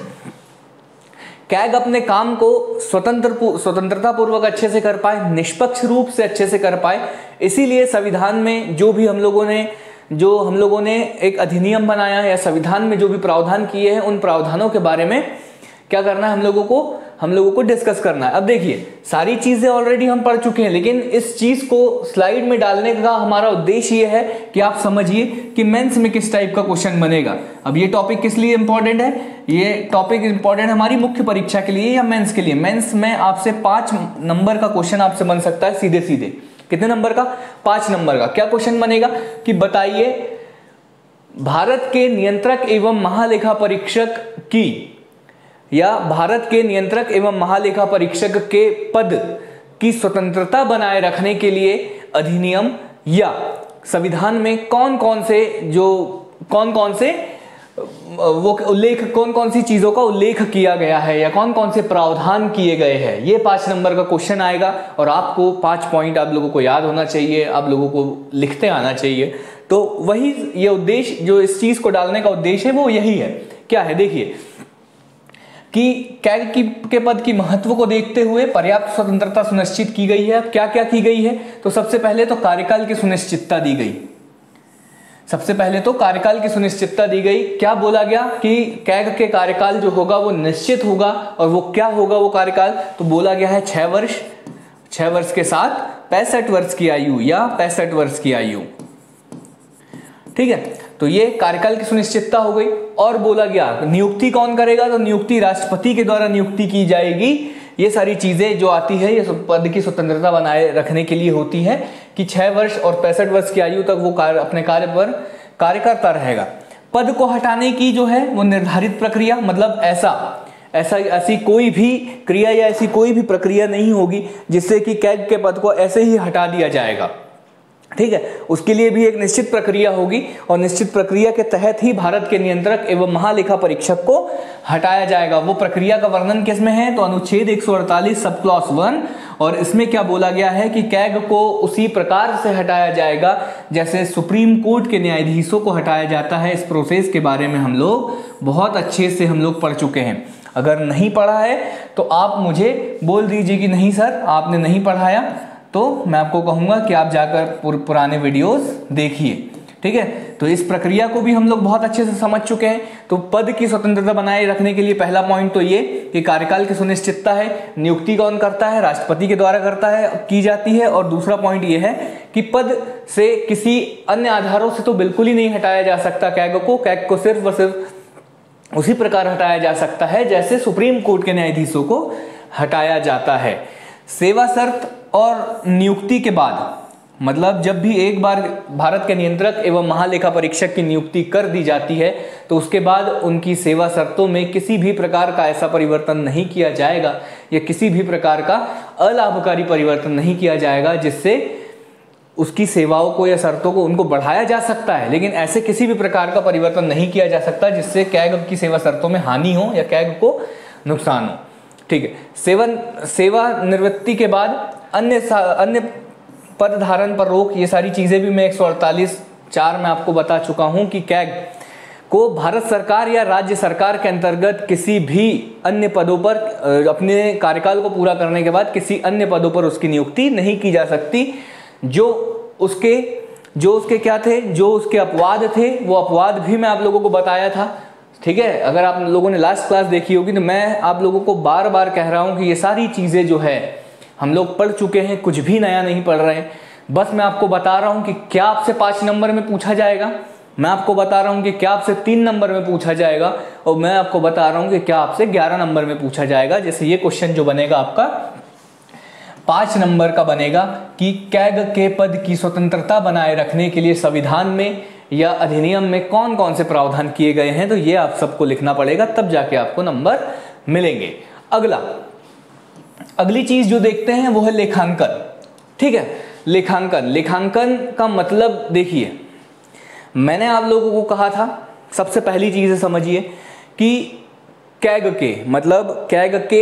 कैग अपने काम को स्वतंत्र स्वतंत्रता पूर्वक अच्छे से कर पाए, निष्पक्ष रूप से अच्छे से कर पाए। इसीलिए संविधान में जो भी हम लोगों ने जो हम लोगों ने एक अधिनियम बनाया है या संविधान में जो भी प्रावधान किए हैं, उन प्रावधानों के बारे में क्या करना है, हम लोगों को हम लोगों को डिस्कस करना है। अब देखिए, सारी चीजें ऑलरेडी हम पढ़ चुके हैं, लेकिन इस चीज को स्लाइड में डालने का हमारा उद्देश्य ये है कि आप समझिए कि मेंस में किस टाइप का क्वेश्चन बनेगा। अब ये टॉपिक किस लिए इंपॉर्टेंट है, ये टॉपिक इंपॉर्टेंट है हमारी मुख्य परीक्षा के लिए या मेंस के लिए। मेंस में आपसे पांच नंबर का क्वेश्चन आपसे बन सकता है सीधे सीधे। कितने नंबर का, पांच नंबर का। क्या क्वेश्चन बनेगा कि बताइए भारत के नियंत्रक एवं महालेखा परीक्षक की या भारत के नियंत्रक एवं महालेखा परीक्षक के पद की स्वतंत्रता बनाए रखने के लिए अधिनियम या संविधान में कौन कौन से जो कौन कौन से वो उल्लेख कौन कौन सी चीजों का उल्लेख किया गया है या कौन कौन से प्रावधान किए गए हैं। ये पांच नंबर का क्वेश्चन आएगा और आपको पांच पॉइंट आप लोगों को याद होना चाहिए, आप लोगों को लिखते आना चाहिए। तो वही ये उद्देश्य, जो इस चीज को डालने का उद्देश्य है वो यही है। क्या है, देखिए कि कैग की के पद की महत्व को देखते हुए पर्याप्त स्वतंत्रता सुनिश्चित की गई है। अब क्या क्या की गई है, तो सबसे पहले तो कार्यकाल की सुनिश्चितता दी गई। सबसे पहले तो कार्यकाल की सुनिश्चितता दी गई। क्या बोला गया कि कैग के कार्यकाल जो होगा वो निश्चित होगा, और वो क्या होगा वो कार्यकाल, तो बोला गया है छह वर्ष, छह वर्ष के साथ पैंसठ वर्ष की आयु या पैंसठ वर्ष की आयु। ठीक है, तो ये कार्यकाल की सुनिश्चितता हो गई। और बोला गया नियुक्ति कौन करेगा, तो नियुक्ति राष्ट्रपति के द्वारा नियुक्ति की जाएगी। ये सारी चीजें जो आती है ये पद की स्वतंत्रता बनाए रखने के लिए होती है कि छह वर्ष और पैंसठ वर्ष की आयु तक वो कार्य अपने कार्य पर कार्य करता रहेगा। पद को हटाने की जो है वो निर्धारित प्रक्रिया, मतलब ऐसा ऐसा ऐसी कोई भी क्रिया या ऐसी कोई भी प्रक्रिया नहीं होगी जिससे कि कैग के पद को ऐसे ही हटा दिया जाएगा। ठीक है, उसके लिए भी एक निश्चित प्रक्रिया होगी, और निश्चित प्रक्रिया के तहत ही भारत के नियंत्रक एवं महालेखा परीक्षक को हटाया जाएगा। वो प्रक्रिया का वर्णन किसमें है, तो अनुच्छेद एक सौ अड़तालीस सब क्लॉज वन, और इसमें क्या बोला गया है कि कैग को उसी प्रकार से हटाया जाएगा जैसे सुप्रीम कोर्ट के न्यायाधीशों को हटाया जाता है। इस प्रोसेस के बारे में हम लोग बहुत अच्छे से हम लोग पढ़ चुके हैं। अगर नहीं पढ़ा है तो आप मुझे बोल दीजिए कि नहीं सर आपने नहीं पढ़ाया, तो मैं आपको कहूंगा कि आप जाकर पुर, पुराने वीडियोस देखिए। ठीक है, तो इस प्रक्रिया को भी हम लोग बहुत अच्छे से समझ चुके हैं। तो पद की स्वतंत्रता बनाए रखने के लिए पहला पॉइंट तो ये कि कार्यकाल की सुनिश्चितता है, नियुक्ति कौन करता है, राष्ट्रपति के द्वारा करता है की जाती है। और दूसरा पॉइंट ये है कि पद से किसी अन्य आधारों से तो बिल्कुल ही नहीं हटाया जा सकता कैग को। कैग को सिर्फ और सिर्फ उसी प्रकार हटाया जा सकता है जैसे सुप्रीम कोर्ट के न्यायाधीशों को हटाया जाता है। सेवा शर्त और नियुक्ति के बाद, मतलब जब भी एक बार भारत के नियंत्रक एवं महालेखा परीक्षक की नियुक्ति कर दी जाती है तो उसके बाद उनकी सेवा शर्तों में किसी भी प्रकार का ऐसा परिवर्तन नहीं किया जाएगा या किसी भी प्रकार का अलाभकारी परिवर्तन नहीं किया जाएगा जिससे उसकी सेवाओं को या शर्तों को उनको बढ़ाया जा सकता है, लेकिन ऐसे किसी भी प्रकार का परिवर्तन नहीं किया जा सकता जिससे कैग की सेवा शर्तों में हानि हो या कैग को नुकसान हो। ठीक है, सेवन सेवा निवृत्ति के बाद अन्य अन्य पद धारण पर रोक, ये सारी चीजें भी मैं एक सौ अड़तालीस चार में आपको बता चुका हूं कि कैग को भारत सरकार या राज्य सरकार के अंतर्गत किसी भी अन्य पदों पर अपने कार्यकाल को पूरा करने के बाद किसी अन्य पदों पर उसकी नियुक्ति नहीं की जा सकती। जो उसके जो उसके क्या थे, जो उसके अपवाद थे, वो अपवाद भी मैं आप लोगों को बताया था। ठीक है, अगर आप लोगों ने लास्ट क्लास देखी होगी तो मैं आप लोगों को बार बार कह रहा हूं कि ये सारी चीजें जो है हम लोग पढ़ चुके हैं, कुछ भी नया नहीं पढ़ रहे हैं। बस मैं आपको बता रहा हूं कि क्या आपसे पांच नंबर में पूछा जाएगा, मैं आपको बता रहा हूं कि क्या आपसे तीन नंबर में पूछा जाएगा, और मैं आपको बता रहा हूं कि क्या आपसे ग्यारह नंबर में पूछा जाएगा। जैसे ये क्वेश्चन जो बनेगा आपका पांच नंबर का बनेगा कि कैग के पद की स्वतंत्रता बनाए रखने के लिए संविधान में या अधिनियम में कौन कौन से प्रावधान किए गए हैं, तो ये आप सबको लिखना पड़ेगा, तब जाके आपको नंबर मिलेंगे। अगला अगली चीज जो देखते हैं वो है लेखांकन। ठीक है, लेखांकन लेखांकन का मतलब देखिए, मैंने आप लोगों को कहा था सबसे पहली चीज समझिए कि कैग के मतलब कैग के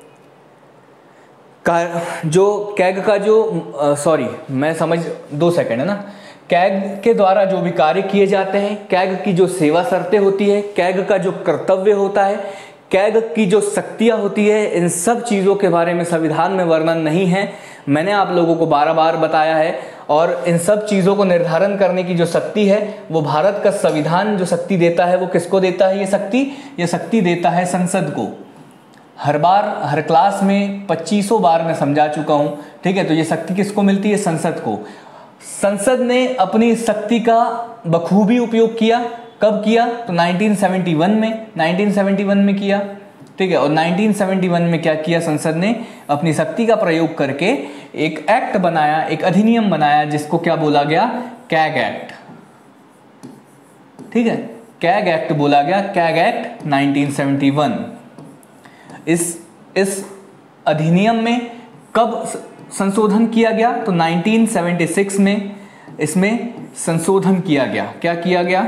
का जो कैग का जो सॉरी मैं समझ दो सेकंड है ना, कैग के द्वारा जो भी कार्य किए जाते हैं, कैग की जो सेवा शर्तें होती है, कैग का जो कर्तव्य होता है, कैग की जो शक्तियां होती है, इन सब चीज़ों के बारे में संविधान में वर्णन नहीं है। मैंने आप लोगों को बार बार बताया है, और इन सब चीज़ों को निर्धारण करने की जो शक्ति है वो भारत का संविधान जो शक्ति देता है वो किसको देता है, ये शक्ति ये शक्ति देता है संसद को। हर बार हर क्लास में पच्चीसों बार मैं समझा चुका हूँ। ठीक है, तो ये शक्ति किसको मिलती है, संसद को। संसद ने अपनी शक्ति का बखूबी उपयोग किया, कब किया, तो नाइनटीन सेवेंटी वन में नाइनटीन सेवेंटी वन में किया। ठीक है, और नाइनटीन सेवेंटी वन में क्या किया, संसद ने अपनी शक्ति का प्रयोग करके एक एक्ट बनाया, एक अधिनियम बनाया जिसको क्या बोला गया, कैग एक्ट। ठीक है, कैग एक्ट बोला गया, CAG act nineteen seventy one. इस इस अधिनियम में कब संशोधन किया गया, तो नाइनटीन सेवेंटी सिक्स में इसमें संशोधन किया गया। क्या किया गया,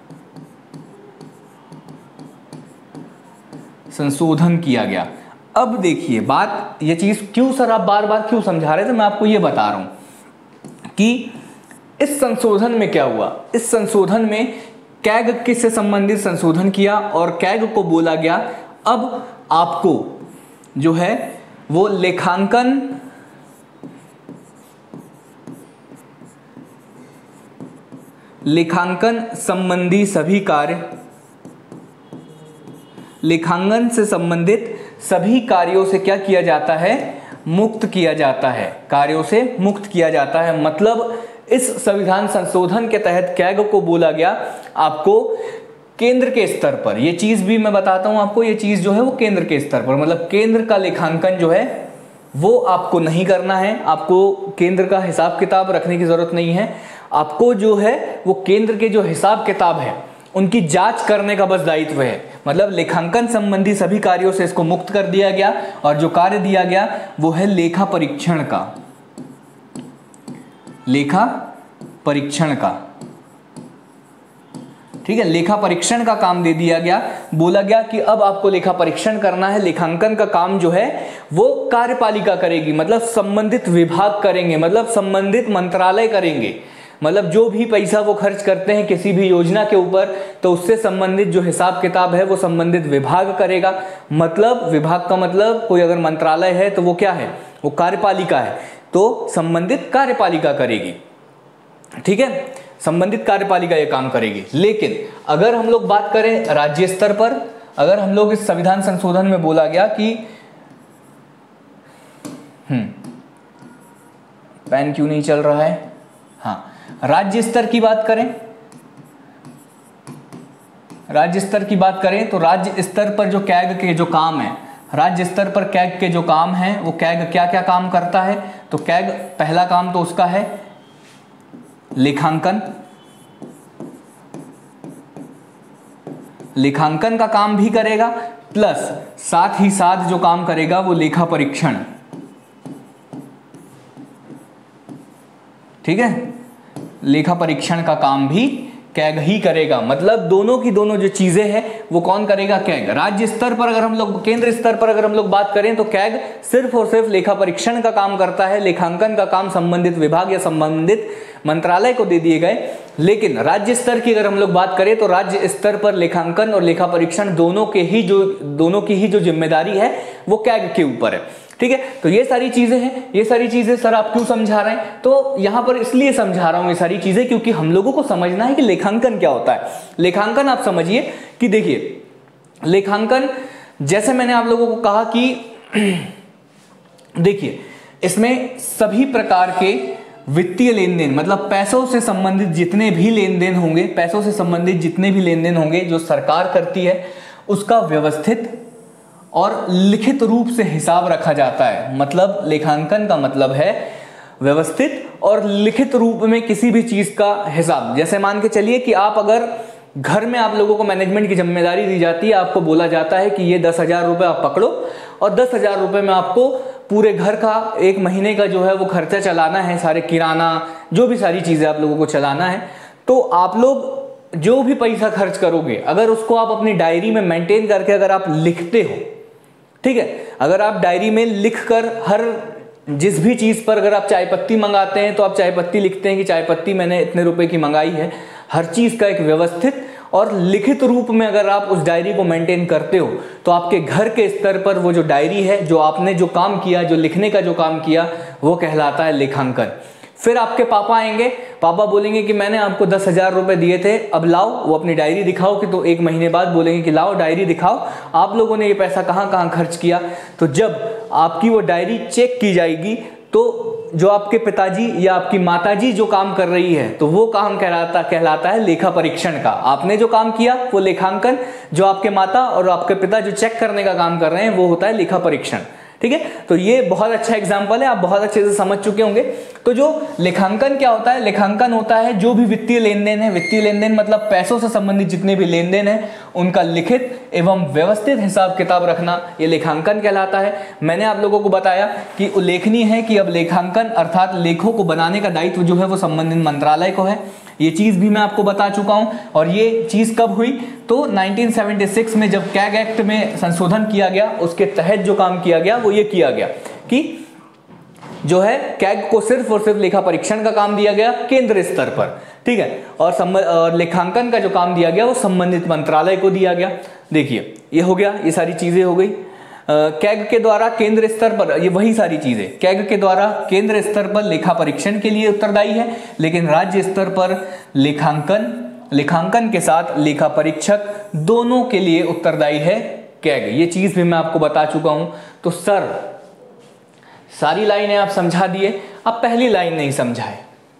संशोधन किया गया। अब देखिए बात, ये चीज क्यों सर आप बार बार क्यों समझा रहे थे, मैं आपको ये बता रहा हूं कि इस संशोधन में क्या हुआ। इस संशोधन में कैग किससे संबंधित संशोधन किया, और कैग को बोला गया अब आपको जो है वो लेखांकन लेखांकन संबंधी सभी कार्य, लेखांकन से संबंधित सभी कार्यों से क्या किया जाता है, मुक्त किया जाता है, कार्यों से मुक्त किया जाता है। मतलब इस संविधान संशोधन के तहत कैग को बोला गया आपको केंद्र के स्तर पर, ये चीज भी मैं बताता हूं आपको, ये चीज जो है वो केंद्र के स्तर पर, मतलब केंद्र का लेखांकन जो है वो आपको नहीं करना है, आपको केंद्र का हिसाब किताब रखने की जरूरत नहीं है, आपको जो है वो केंद्र के जो हिसाब किताब है उनकी जांच करने का बस दायित्व है। मतलब लेखांकन संबंधी सभी कार्यों से इसको मुक्त कर दिया गया और जो कार्य दिया गया वो है लेखा परीक्षण का, लेखा परीक्षण का, ठीक है, लेखा परीक्षण का काम दे दिया गया। बोला गया कि अब आपको लेखा परीक्षण करना है, लेखांकन का काम जो है वो कार्यपालिका करेगी, मतलब संबंधित विभाग करेंगे, मतलब संबंधित मंत्रालय करेंगे। मतलब जो भी पैसा वो खर्च करते हैं किसी भी योजना के ऊपर, तो उससे संबंधित जो हिसाब किताब है वो संबंधित विभाग करेगा। मतलब विभाग का मतलब कोई अगर मंत्रालय है तो वो क्या है, वो कार्यपालिका है, तो संबंधित कार्यपालिका करेगी, ठीक है, संबंधित कार्यपालिका ये काम करेगी। लेकिन अगर हम लोग बात करें राज्य स्तर पर, अगर हम लोग इस संविधान संशोधन में बोला गया कि हम्म पेन क्यों नहीं चल रहा है, हाँ, राज्य स्तर की बात करें, राज्य स्तर की बात करें तो राज्य स्तर पर जो कैग के जो काम है, राज्य स्तर पर कैग के जो काम है वो कैग क्या क्या काम करता है, तो कैग पहला काम तो उसका है लेखांकन, लेखांकन का काम भी करेगा, प्लस साथ ही साथ जो काम करेगा वो लेखा परीक्षण, ठीक है, लेखा परीक्षण का काम भी कैग ही करेगा। मतलब दोनों की दोनों जो चीजें हैं वो कौन करेगा, कैग। राज्य स्तर पर अगर हम लोग, केंद्र स्तर पर अगर हम लोग बात करें तो कैग सिर्फ और सिर्फ लेखा परीक्षण का काम करता है, लेखांकन का काम संबंधित विभाग या संबंधित मंत्रालय को दे दिए गए। लेकिन राज्य स्तर की अगर हम लोग बात करें तो राज्य स्तर पर लेखांकन और लेखा परीक्षण दोनों के ही जो दोनों की ही जो जिम्मेदारी है वो कैग के ऊपर है, ठीक है। तो ये सारी चीजें हैं, ये सारी चीजें सर आप क्यों समझा रहे हैं, तो यहां पर इसलिए समझा रहा हूं ये सारी चीजें क्योंकि हम लोगों को समझना है कि लेखांकन क्या होता है। लेखांकन आप समझिए कि देखिए, लेखांकन जैसे मैंने आप लोगों को कहा कि देखिए इसमें सभी प्रकार के वित्तीय लेन देन, मतलब पैसों से संबंधित जितने भी लेन देन होंगे, पैसों से संबंधित जितने भी लेन देन होंगे जो सरकार करती है उसका व्यवस्थित और लिखित रूप से हिसाब रखा जाता है। मतलब लेखांकन का मतलब है व्यवस्थित और लिखित रूप में किसी भी चीज का हिसाब। जैसे मान के चलिए कि आप अगर घर में आप लोगों को मैनेजमेंट की जिम्मेदारी दी जाती है, आपको बोला जाता है कि ये दस हजार रुपये आप पकड़ो और दस हजार रुपये में आपको पूरे घर का एक महीने का जो है वो खर्चा चलाना है, सारे किराना जो भी सारी चीजें आप लोगों को चलाना है। तो आप लोग जो भी पैसा खर्च करोगे अगर उसको आप अपनी डायरी में मेंटेन करके अगर आप लिखते हो, ठीक है, अगर आप डायरी में लिख कर हर जिस भी चीज पर, अगर आप चाय पत्ती मंगाते हैं तो आप चाय पत्ती लिखते हैं कि चाय पत्ती मैंने इतने रुपए की मंगाई है, हर चीज का एक व्यवस्थित और लिखित रूप में अगर आप उस डायरी को मेंटेन करते हो तो आपके घर के स्तर पर वो जो डायरी है, जो आपने जो काम किया, जो लिखने का जो काम किया, वो कहलाता है लेखांकन। फिर आपके पापा आएंगे, पापा बोलेंगे कि मैंने आपको दस हजार रुपए दिए थे, अब लाओ वो अपनी डायरी दिखाओ, कि तो एक महीने बाद बोलेंगे कि लाओ डायरी दिखाओ आप लोगों ने ये पैसा कहाँ कहाँ खर्च किया। तो जब आपकी वो डायरी चेक की जाएगी तो जो आपके पिताजी या आपकी माताजी जो काम कर रही है तो वो काम कहलाता कहलाता है लेखा परीक्षण का। आपने जो काम किया वो लेखांकन, जो आपके माता और आपके पिता जो चेक करने का काम कर रहे हैं वो होता है लेखा परीक्षण, ठीक है। तो ये बहुत अच्छा एग्जांपल है, आप बहुत अच्छे से समझ चुके होंगे। तो जो लेखांकन क्या होता है, लेखांकन होता है जो भी वित्तीय लेन देन है, वित्तीय लेन देन मतलब पैसों से संबंधित जितने भी लेन देन है उनका लिखित एवं व्यवस्थित हिसाब किताब रखना, ये लेखांकन कहलाता है। मैंने आप लोगों को बताया कि उल्लेखनीय है कि अब लेखांकन अर्थात लेखों को बनाने का दायित्व जो है वो संबंधित मंत्रालय को है। ये चीज भी मैं आपको बता चुका हूं। और ये चीज कब हुई, तो उन्नीस सौ छिहत्तर में जब कैग एक्ट में संशोधन किया गया उसके तहत जो काम किया गया वो ये किया गया कि जो है कैग को सिर्फ और सिर्फ लेखा परीक्षण का काम दिया गया केंद्र स्तर पर, ठीक है, और, और लेखांकन का जो काम दिया गया वो संबंधित मंत्रालय को दिया गया। देखिए ये हो गया, ये सारी चीजें हो गई। कैग के द्वारा केंद्र स्तर पर, ये वही सारी चीजें, कैग के द्वारा केंद्र स्तर पर लेखा परीक्षण के लिए उत्तरदायी है, लेकिन राज्य स्तर पर लेखांकन लेखांकन के साथ लेखा परीक्षक दोनों के लिए उत्तरदायी है कैग। ये चीज भी मैं आपको बता चुका हूं। तो सर सारी लाइनें आप समझा दिए, अब पहली लाइन नहीं समझाए,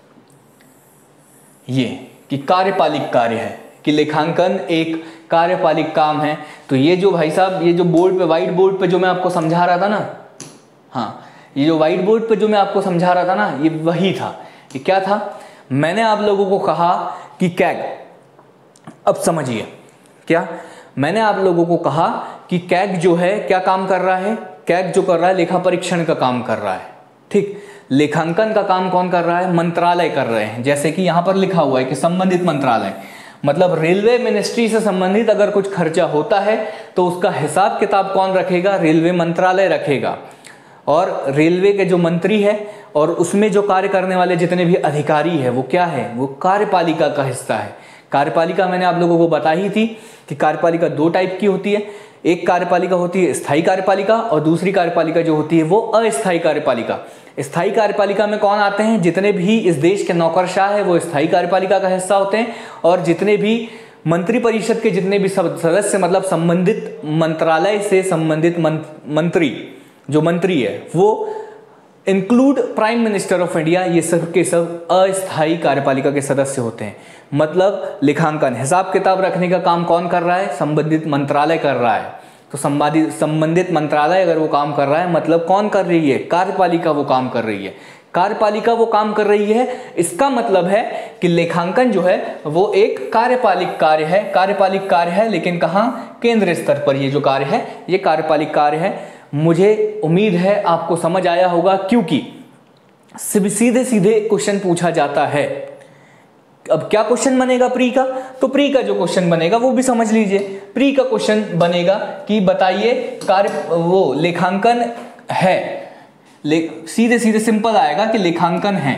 ये कि कार्यपालिक कार्य है, कि लेखांकन एक कार्यपालिक काम है। तो ये जो भाई साहब, ये जो बोर्ड पे, व्हाइट बोर्ड पे जो मैं आपको समझा रहा था ना, हाँ ये जो व्हाइट बोर्ड पे जो मैं आपको समझा रहा था ना, ये वही था। ये क्या था? मैंने आप लोगों को कहा कि कैग, अब समझिए क्या, मैंने आप लोगों को कहा कि कैग जो है क्या काम कर रहा है? कैग जो कर रहा है लेखा परीक्षण का काम कर रहा है, ठीक। लेखांकन का काम कौन कर रहा है? मंत्रालय कर रहे हैं। जैसे कि यहां पर लिखा हुआ है कि संबंधित मंत्रालय, मतलब रेलवे मिनिस्ट्री से संबंधित अगर कुछ खर्चा होता है तो उसका हिसाब किताब कौन रखेगा? रेलवे मंत्रालय रखेगा। और रेलवे के जो मंत्री है और उसमें जो कार्य करने वाले जितने भी अधिकारी है वो क्या है? वो कार्यपालिका का हिस्सा है। कार्यपालिका मैंने आप लोगों को बताई ही थी कि कार्यपालिका दो टाइप की होती है। एक कार्यपालिका होती है स्थायी कार्यपालिका और दूसरी कार्यपालिका जो होती है वो अस्थायी कार्यपालिका। स्थायी कार्यपालिका में कौन आते हैं? जितने भी इस देश के नौकरशाह है वो स्थायी कार्यपालिका का हिस्सा होते हैं, और जितने भी मंत्री परिषद के जितने भी सदस्य, मतलब संबंधित मंत्रालय से संबंधित मंत्री, जो मंत्री है वो include prime minister of India, ये सब के सब अस्थायी कार्यपालिका के सदस्य होते हैं। मतलब लेखांकन, हिसाब किताब रखने का काम कौन कर रहा है? संबंधित मंत्रालय कर रहा है। तो संबंधित संबंधित मंत्रालय अगर वो काम कर रहा है, मतलब कौन कर रही है? कार्यपालिका वो काम कर रही है। कार्यपालिका वो काम कर रही है, इसका मतलब है कि लेखांकन जो है वो एक कार्यपालिक कार्य है। कार्यपालिक कार्य है, लेकिन कहाँ? केंद्र स्तर पर ये जो कार्य है ये कार्यपालिक कार्य है। मुझे उम्मीद है आपको समझ आया होगा, क्योंकि सीधे सीधे क्वेश्चन पूछा जाता है। अब क्या क्वेश्चन बनेगा प्री का? तो प्री का जो क्वेश्चन बनेगा वो भी समझ लीजिए। प्री का क्वेश्चन बनेगा कि बताइए कार्य वो लेखांकन है, ले, सीधे सीधे सिंपल आएगा कि लेखांकन है,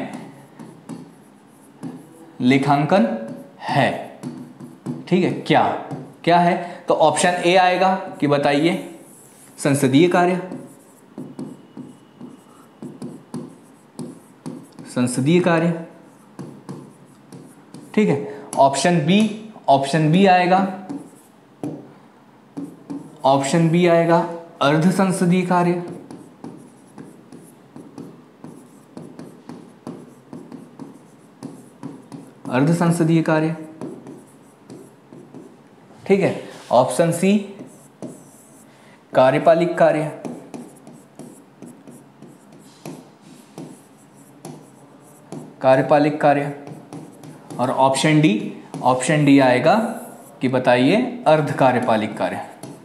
लेखांकन है, ठीक है। क्या क्या है? तो ऑप्शन ए आएगा कि बताइए संसदीय कार्य, संसदीय कार्य, ठीक है। ऑप्शन बी, ऑप्शन बी आएगा, ऑप्शन बी आएगा अर्ध संसदीय कार्य, अर्ध संसदीय कार्य, ठीक है। ऑप्शन सी कार्यपालिक कार्य, कार्यपालिक कार्य, और ऑप्शन डी, ऑप्शन डी आएगा कि बताइए अर्ध कार्यपालिक कार्य,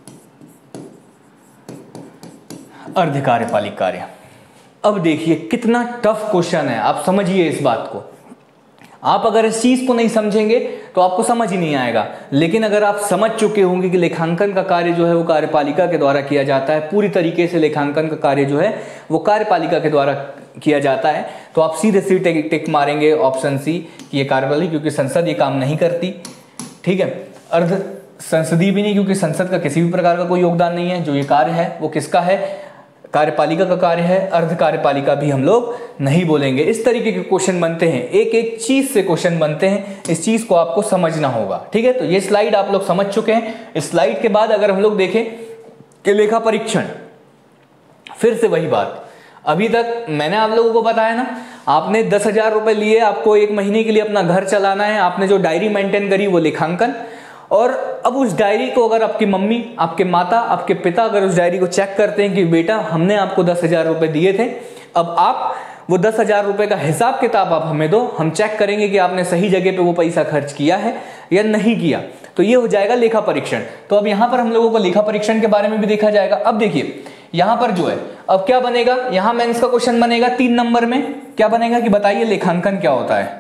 अर्ध कार्यपालिक कार्य। अब देखिए कितना टफ क्वेश्चन है, आप समझिए इस बात को। आप अगर इस चीज को नहीं समझेंगे तो आपको समझ ही नहीं आएगा, लेकिन अगर आप समझ चुके होंगे कि लेखांकन का कार्य जो है वो कार्यपालिका के द्वारा किया जाता है, पूरी तरीके से लेखांकन का कार्य जो है वो कार्यपालिका के द्वारा किया जाता है, तो आप सीधे सीधे टिक, टिक मारेंगे ऑप्शन सी कि ये कार्यपालिका, क्योंकि संसद ये काम नहीं करती, ठीक है। अर्ध संसदीय भी नहीं, क्योंकि संसद का किसी भी प्रकार का कोई योगदान नहीं है। जो ये कार्य है वो किसका है? कार्यपालिका का कार्य है। अर्ध कार्यपालिका भी हम लोग नहीं बोलेंगे। इस तरीके के क्वेश्चन बनते हैं, एक एक चीज से क्वेश्चन बनते हैं, इस चीज को आपको समझना होगा, ठीक है। तो ये स्लाइड आप लोग समझ चुके हैं। इस स्लाइड के बाद अगर हम लोग देखें कि लेखा परीक्षण, फिर से वही बात, अभी तक मैंने आप लोगों को बताया ना, आपने दस हजार रुपए लिए, आपको एक महीने के लिए अपना घर चलाना है, आपने जो डायरी मेंटेन करी वो लेखांकन, और अब उस डायरी को अगर आपकी मम्मी, आपके माता, आपके पिता अगर उस डायरी को चेक करते हैं कि बेटा हमने आपको दस हजार रुपए दिए थे, अब आप वो दस हजार रुपए का हिसाब किताब आप हमें दो, हम चेक करेंगे कि आपने सही जगह पे वो पैसा खर्च किया है या नहीं किया, तो ये हो जाएगा लेखा परीक्षण। तो अब यहां पर हम लोगों को लेखा परीक्षण के बारे में भी देखा जाएगा। अब देखिए यहां पर जो है, अब क्या बनेगा, यहां मेंस का क्वेश्चन बनेगा तीन नंबर में, क्या बनेगा कि बताइए लेखांकन क्या होता है।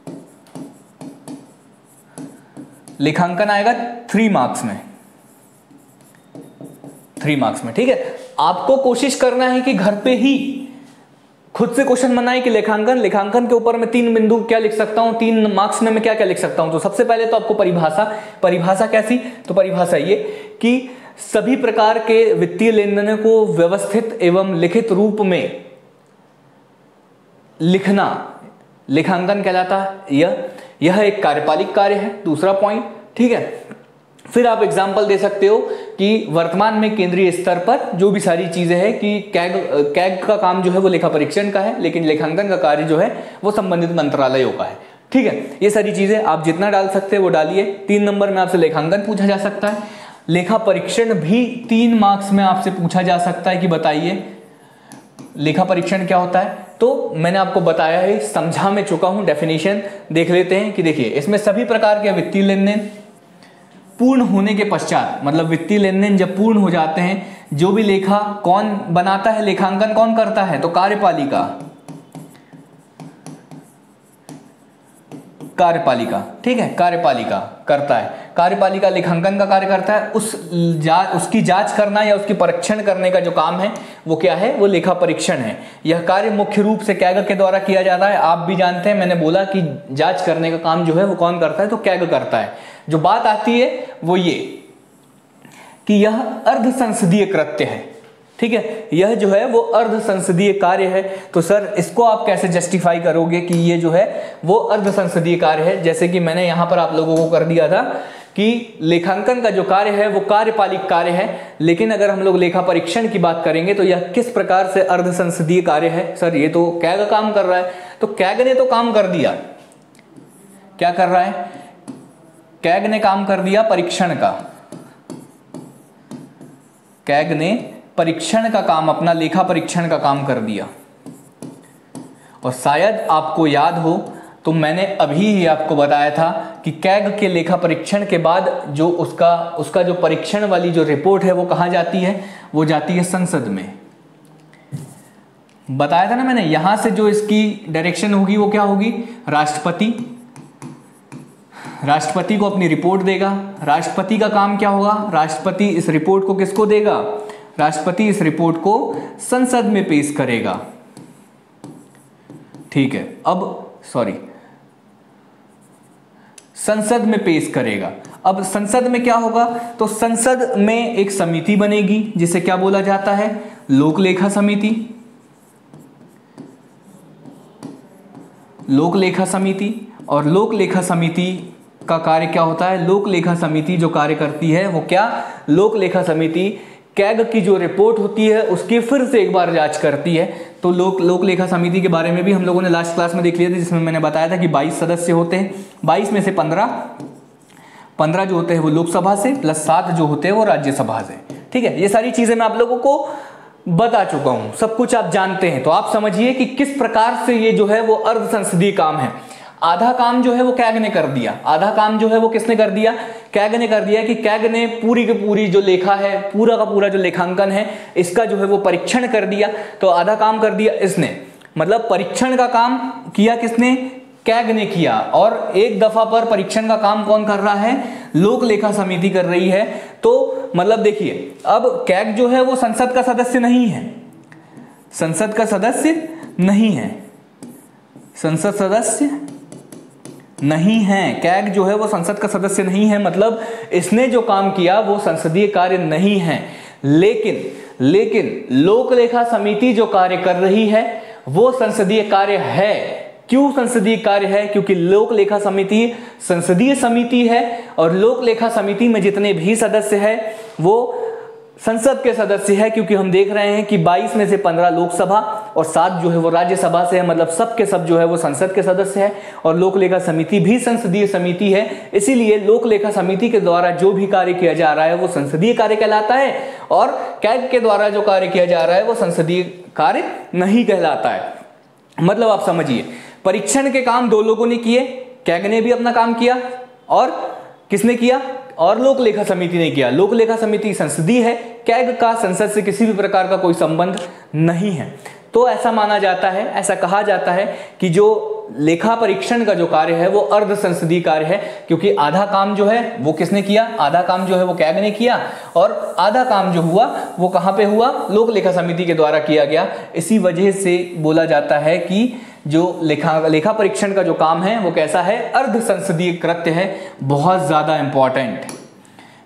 लेखांकन आएगा थ्री मार्क्स में, थ्री मार्क्स में, ठीक है। आपको कोशिश करना है कि घर पे ही खुद से क्वेश्चन बनाए कि लेखांकन, लेखांकन के ऊपर मैं तीन बिंदु क्या लिख सकता हूं, तीन मार्क्स में मैं क्या क्या लिख सकता हूं। तो सबसे पहले तो आपको परिभाषा, परिभाषा कैसी, तो परिभाषा ये कि सभी प्रकार के वित्तीय लेन देन को व्यवस्थित एवं लिखित रूप में लिखना लेखांकन कहलाता है। यह यह एक कार्यपालिक कार्य है, दूसरा पॉइंट। ठीक है, फिर आप एग्जाम्पल दे सकते हो कि वर्तमान में केंद्रीय स्तर पर जो भी सारी चीजें हैं कि कैग कैग का काम जो है वो लेखा परीक्षण का है, लेकिन लेखांकन का कार्य जो है वो संबंधित मंत्रालयों का है। ठीक है, ये सारी चीजें आप जितना डाल सकते हैं वो डालिए। तीन नंबर में आपसे लेखांकन पूछा जा सकता है, लेखा परीक्षण भी तीन मार्क्स में आपसे पूछा जा सकता है कि बताइए लेखा परीक्षण क्या होता है। तो मैंने आपको बताया है, समझा मैं चुका हूं, डेफिनेशन देख लेते हैं कि देखिए इसमें सभी प्रकार के वित्तीय लेन देन पूर्ण होने के पश्चात, मतलब वित्तीय लेन देन जब पूर्ण हो जाते हैं, जो भी लेखा कौन बनाता है, लेखांकन कौन करता है, तो कार्यपालिका कार्यपालिका ठीक है, कार्यपालिका करता है। कार्यपालिका लेखांकन का कार्य करता है, उस जा, उसकी जांच करना या उसकी परीक्षण करने का जो काम है वो क्या है, वो लेखा परीक्षण है। यह कार्य मुख्य रूप से कैग के द्वारा किया जाता है। आप भी जानते हैं, मैंने बोला कि जांच करने का काम जो है वो कौन करता है, तो कैग करता है। जो बात आती है वो ये कि यह अर्ध संसदीय कृत्य है। ठीक है, यह जो है वो अर्ध संसदीय कार्य है। तो सर इसको आप कैसे जस्टिफाई करोगे कि ये जो है वो अर्ध संसदीय कार्य है? जैसे कि मैंने यहां पर आप लोगों को कर दिया था कि लेखांकन का जो कार्य है वो कार्यपालिक कार्य है, लेकिन अगर हम लोग लेखा परीक्षण की बात करेंगे तो यह किस प्रकार से अर्ध संसदीय कार्य है? सर ये तो कैग काम कर रहा है। तो कैग ने तो काम कर दिया, क्या कर रहा है, कैग ने काम कर दिया परीक्षण का। कैग ने परीक्षण का काम, अपना लेखा परीक्षण का काम कर दिया। और शायद आपको याद हो तो मैंने अभी ही आपको बताया था कि कैग के लेखा परीक्षण के बाद जो उसका उसका जो परीक्षण वाली जो रिपोर्ट है वो कहाँ जाती है, वो जाती है संसद में। बताया था ना मैंने, यहां से जो इसकी डायरेक्शन होगी वो क्या होगी, राष्ट्रपति राष्ट्रपति को अपनी रिपोर्ट देगा। राष्ट्रपति का काम क्या होगा, राष्ट्रपति इस रिपोर्ट को किसको देगा, राष्ट्रपति इस रिपोर्ट को संसद में पेश करेगा। ठीक है, अब सॉरी संसद में पेश करेगा। अब संसद में क्या होगा, तो संसद में एक समिति बनेगी जिसे क्या बोला जाता है, लोक लेखा समिति। लोक लेखा समिति और लोक लेखा समिति का कार्य क्या होता है, लोक लेखा समिति जो कार्य करती है वो क्या, लोक लेखा समिति कैग की जो रिपोर्ट होती है उसकी फिर से एक बार जांच करती है। तो लोक लोक लेखा समिति के बारे में भी हम लोगों ने लास्ट क्लास में देख लिया था, जिसमें मैंने बताया था कि बाईस सदस्य होते हैं। बाईस में से पंद्रह पंद्रह जो होते हैं वो लोकसभा से, प्लस सात जो होते हैं वो राज्यसभा से। ठीक है, ये सारी चीजें मैं आप लोगों को बता चुका हूं, सब कुछ आप जानते हैं। तो आप समझिए कि किस प्रकार से ये जो है वो अर्ध संसदीय काम है। आधा काम जो है वो कैग ने कर दिया, आधा काम जो है वो किसने कर दिया, कैग ने कर दिया। कि कैग ने पूरी की पूरी जो लेखा है, पूरा का पूरा जो लेखांकन है, इसका जो है वो परीक्षण कर दिया। तो आधा काम कर दिया इसने, मतलब परीक्षण का काम किया किसने, कैग ने किया। और एक दफा पर परीक्षण का काम कौन कर रहा है, लोक लेखा समिति कर रही है। तो मतलब देखिए, अब कैग जो है वो संसद का सदस्य नहीं है, संसद का सदस्य नहीं है, संसद सदस्य नहीं है। कैग जो है वो संसद का सदस्य नहीं है, मतलब इसने जो काम किया वो संसदीय कार्य नहीं है। लेकिन लेकिन लोक लेखा समिति जो कार्य कर रही है वो संसदीय कार्य है। क्यों संसदीय कार्य है, क्योंकि लोक लेखा समिति संसदीय समिति है और लोक लेखा समिति में जितने भी सदस्य हैं वो संसद के सदस्य है। क्योंकि हम देख रहे हैं कि बाईस में से पंद्रह लोकसभा और सात जो है वो राज्यसभा से है, मतलब सब के सब जो है वो संसद के सदस्य है। और लोक लेखा समिति भी संसदीय समिति है, इसीलिए लोक लेखा समिति के द्वारा जो भी कार्य किया जा रहा है वो संसदीय कार्य कहलाता है, और कैग के द्वारा जो कार्य किया जा रहा है वो संसदीय कार्य नहीं कहलाता है। मतलब आप समझिए, परीक्षण के काम दो लोगों ने किए, कैग ने भी अपना काम किया और किसने किया, और लोक लेखा समिति ने किया। लोक लेखा समिति संसदीय है, कैग का संसद से किसी भी प्रकार का कोई संबंध नहीं है। तो ऐसा माना जाता है, ऐसा कहा जाता है कि जो लेखा परीक्षण का जो कार्य है वो अर्ध संसदीय कार्य है, क्योंकि आधा काम जो है वो किसने किया, आधा काम जो है वो कैग ने किया और आधा काम जो हुआ वो कहां पे हुआ, लोक लेखा समिति के द्वारा किया गया। इसी वजह से बोला जाता है कि जो लेखा लेखा परीक्षण का जो काम है वो कैसा है, अर्ध संसदीय कृत्य है। बहुत ज्यादा इंपॉर्टेंट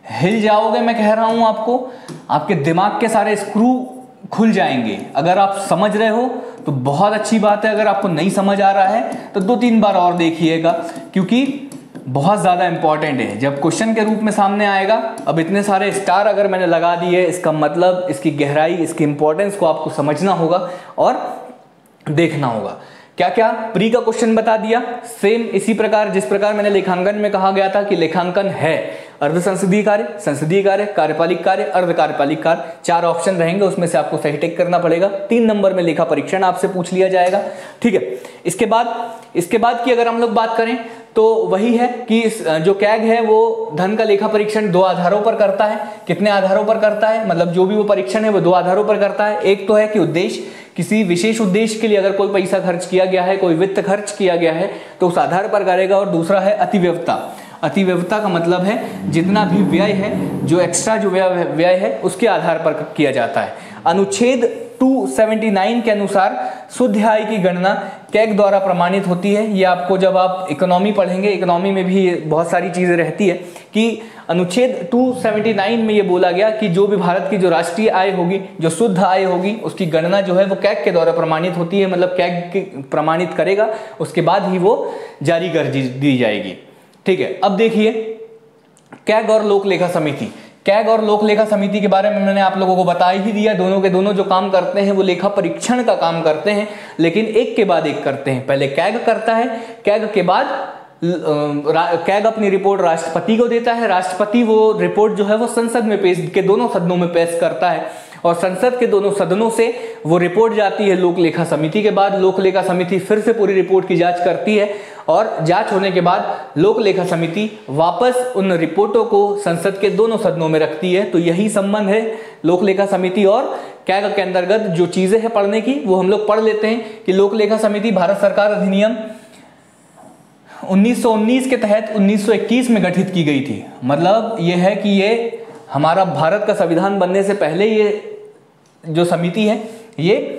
हिल जाओगे, मैं कह रहा हूं आपको, आपके दिमाग के सारे स्क्रू खुल जाएंगे। अगर आप समझ रहे हो तो बहुत अच्छी बात है, अगर आपको नहीं समझ आ रहा है तो दो तीन बार और देखिएगा, क्योंकि बहुत ज़्यादा इंपॉर्टेंट है। जब क्वेश्चन के रूप में सामने आएगा, अब इतने सारे स्टार अगर मैंने लगा दिए, इसका मतलब इसकी गहराई, इसकी इंपॉर्टेंस को आपको समझना होगा और देखना होगा। क्या क्या प्री का क्वेश्चन बता दिया, सेम इसी प्रकार जिस प्रकार मैंने लेखांकन में कहा गया था कि लेखांकन है अर्ध संसदीय कार्य, संसदीय कार्य, कार्यपालिक कार्य, अर्ध कार्यपालिक कार्य, चार ऑप्शन रहेंगे, उसमें से आपको सही टिक करना पड़ेगा। तीन नंबर में लेखा परीक्षण आपसे पूछ लिया जाएगा, ठीक है। इसके बाद इसके बाद की अगर हम लोग बात करें तो वही है कि इस जो कैग है वो धन का लेखा परीक्षण दो आधारों पर करता है। कितने आधारों पर करता है, मतलब जो भी वो परीक्षण है वो दो आधारों पर करता है। एक तो है कि उद्देश्य, किसी विशेष उद्देश्य के लिए अगर कोई पैसा खर्च किया गया है, कोई वित्त खर्च किया गया है तो उस आधार पर करेगा। और दूसरा है अतिव्यवता। अतिव्यवता का मतलब है जितना भी व्यय है, जो एक्स्ट्रा जो व्यय व्यय है उसके आधार पर किया जाता है। अनुच्छेद दो सौ उन्यासी के अनुसार शुद्ध आय की गणना कैग द्वारा प्रमाणित होती है। ये आपको जब आप इकोनॉमी पढ़ेंगे, इकोनॉमी में भी बहुत सारी चीजें रहती है कि अनुच्छेद दो सौ उन्यासी में ये बोला गया कि जो भी भारत की जो राष्ट्रीय आय होगी, जो शुद्ध आय होगी, उसकी गणना जो है वो कैग के द्वारा प्रमाणित होती है। मतलब कैग के प्रमाणित करेगा, उसके बाद ही वो जारी कर दी जाएगी, ठीक है। अब देखिए कैग और लोक लेखा समिति। कैग और लोक लेखा समिति के बारे में मैंने आप लोगों को बता ही दिया। दोनों के दोनों जो काम करते हैं वो लेखा परीक्षण का काम करते हैं, लेकिन एक के बाद एक करते हैं। पहले कैग करता है, कैग के बाद कैग अपनी रिपोर्ट राष्ट्रपति को देता है। राष्ट्रपति वो रिपोर्ट जो है वो संसद में पेश के दोनों सदनों में पेश करता है और संसद के दोनों सदनों से वो रिपोर्ट जाती है लोक लेखा समिति के बाद। लोक लेखा समिति फिर से पूरी रिपोर्ट की जांच करती है और जांच होने के बाद लोक लेखा समिति वापस उन रिपोर्टों को संसद के दोनों सदनों में रखती है। तो यही संबंध है लोक लेखा समिति और कैग के अंतर्गत। जो चीजें हैं पढ़ने की वो हम लोग पढ़ लेते हैं कि लोक लेखा समिति भारत सरकार अधिनियम उन्नीस सौ उन्नीस के तहत उन्नीस सौ इक्कीस में गठित की गई थी। मतलब ये है कि ये हमारा भारत का संविधान बनने से पहले ये जो समिति है ये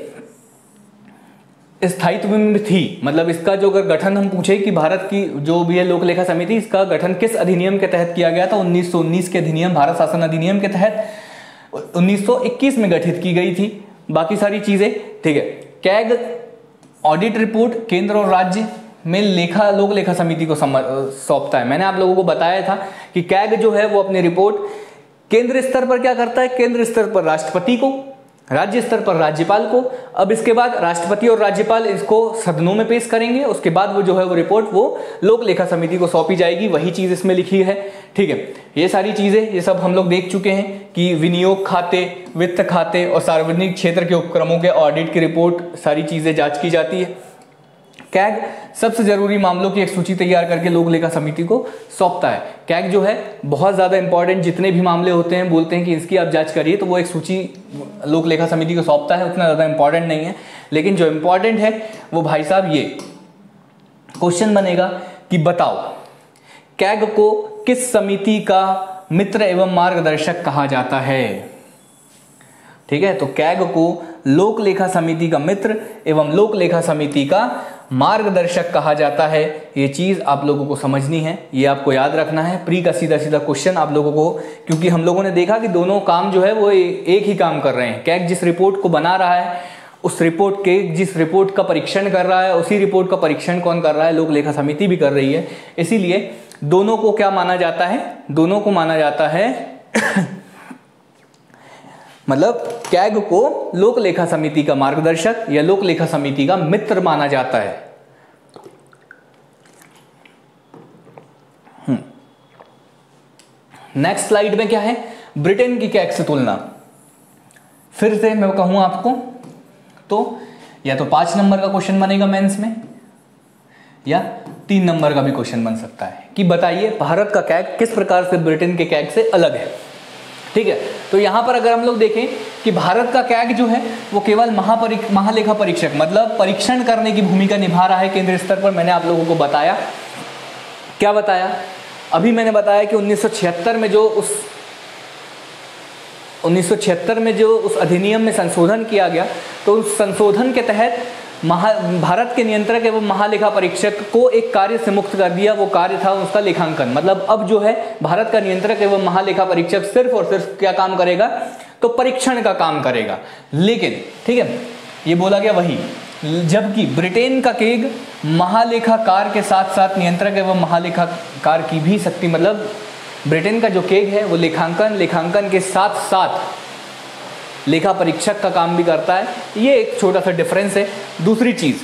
स्थायित्व में थी। मतलब इसका जो अगर गठन हम पूछे कि भारत की जो भी है लोक लेखा समिति, इसका गठन किस अधिनियम के तहत किया गया था, उन्नीस सौ उन्नीस के अधिनियम, भारत शासन अधिनियम के तहत उन्नीस सौ इक्कीस में गठित की गई थी। बाकी सारी चीजें, ठीक है। कैग ऑडिट रिपोर्ट केंद्र और राज्य में लेखा लोक लेखा समिति को सौंपता है। मैंने आप लोगों को बताया था कि कैग जो है वो अपनी रिपोर्ट केंद्र स्तर पर क्या करता है, केंद्र स्तर पर राष्ट्रपति को, राज्य स्तर पर राज्यपाल को। अब इसके बाद राष्ट्रपति और राज्यपाल इसको सदनों में पेश करेंगे, उसके बाद वो जो है वो रिपोर्ट वो लोक लेखा समिति को सौंपी जाएगी। वही चीज इसमें लिखी है, ठीक है। ये सारी चीजें ये सब हम लोग देख चुके हैं कि विनियोग खाते, वित्त खाते और सार्वजनिक क्षेत्र के उपक्रमों के ऑडिट की रिपोर्ट, सारी चीजें जांच की जाती है। कैग सबसे जरूरी मामलों की एक सूची तैयार करके लोक लेखा समिति को सौंपता है। कैग जो है बहुत ज्यादा इंपॉर्टेंट, जितने भी मामले होते हैं बोलते हैं कि इसकी आप जांच करिए, तो वो एक सूची लोक लेखा समिति को सौंपता है। उतना ज्यादा इंपॉर्टेंट नहीं है, लेकिन जो इंपॉर्टेंट है वो भाई साहब ये क्वेश्चन बनेगा कि बताओ कैग को किस समिति का मित्र एवं मार्गदर्शक कहा जाता है। ठीक है, तो कैग को लोक लेखा समिति का मित्र एवं लोक लेखा समिति का मार्गदर्शक कहा जाता है। ये चीज आप लोगों को समझनी है, ये आपको याद रखना है। प्री का सीधा सीधा क्वेश्चन आप लोगों को, क्योंकि हम लोगों ने देखा कि दोनों काम जो है वो एक ही काम कर रहे हैं। कैग जिस रिपोर्ट को बना रहा है, उस रिपोर्ट के जिस रिपोर्ट का परीक्षण कर रहा है, उसी रिपोर्ट का परीक्षण कौन कर रहा है, लोक लेखा समिति भी कर रही है। इसीलिए दोनों को क्या माना जाता है, दोनों को माना जाता है मतलब कैग को लोक लेखा समिति का मार्गदर्शक या लोक लेखा समिति का मित्र माना जाता है। नेक्स्ट स्लाइड में क्या है, ब्रिटेन की कैग से तुलना। फिर से मैं कहूं आपको तो या तो पांच नंबर का क्वेश्चन बनेगा मेंस में, या तीन नंबर का भी क्वेश्चन बन सकता है कि बताइए भारत का कैग किस प्रकार से ब्रिटेन के कैग से अलग है। ठीक है, तो यहां पर अगर हम लोग देखें कि भारत का कैग जो है वो केवल महापरीक महालेखा परीक्षक मतलब परीक्षण करने की भूमिका निभा रहा है केंद्र स्तर पर। मैंने आप लोगों को बताया, क्या बताया अभी मैंने बताया कि उन्नीस सौ छिहत्तर में जो उस उन्नीस सौ छिहत्तर में जो उस अधिनियम में संशोधन किया गया, तो उस संशोधन के तहत महा भारत के नियंत्रक एवं महालेखा परीक्षक को एक कार्य से मुक्त कर दिया। वो कार्य था उसका लेखांकन। मतलब अब जो है भारत का नियंत्रक एवं महालेखा परीक्षक सिर्फ और सिर्फ क्या काम करेगा, तो परीक्षण का काम करेगा। लेकिन ठीक है, ये बोला गया वही, जबकि ब्रिटेन का केग महालेखाकार के साथ साथ नियंत्रक एवं महालेखाकार की भी शक्ति, मतलब ब्रिटेन का जो केग है वो लेखांकन लेखांकन के साथ साथ लेखा परीक्षक का काम भी करता है। ये एक छोटा सा डिफरेंस है। दूसरी चीज,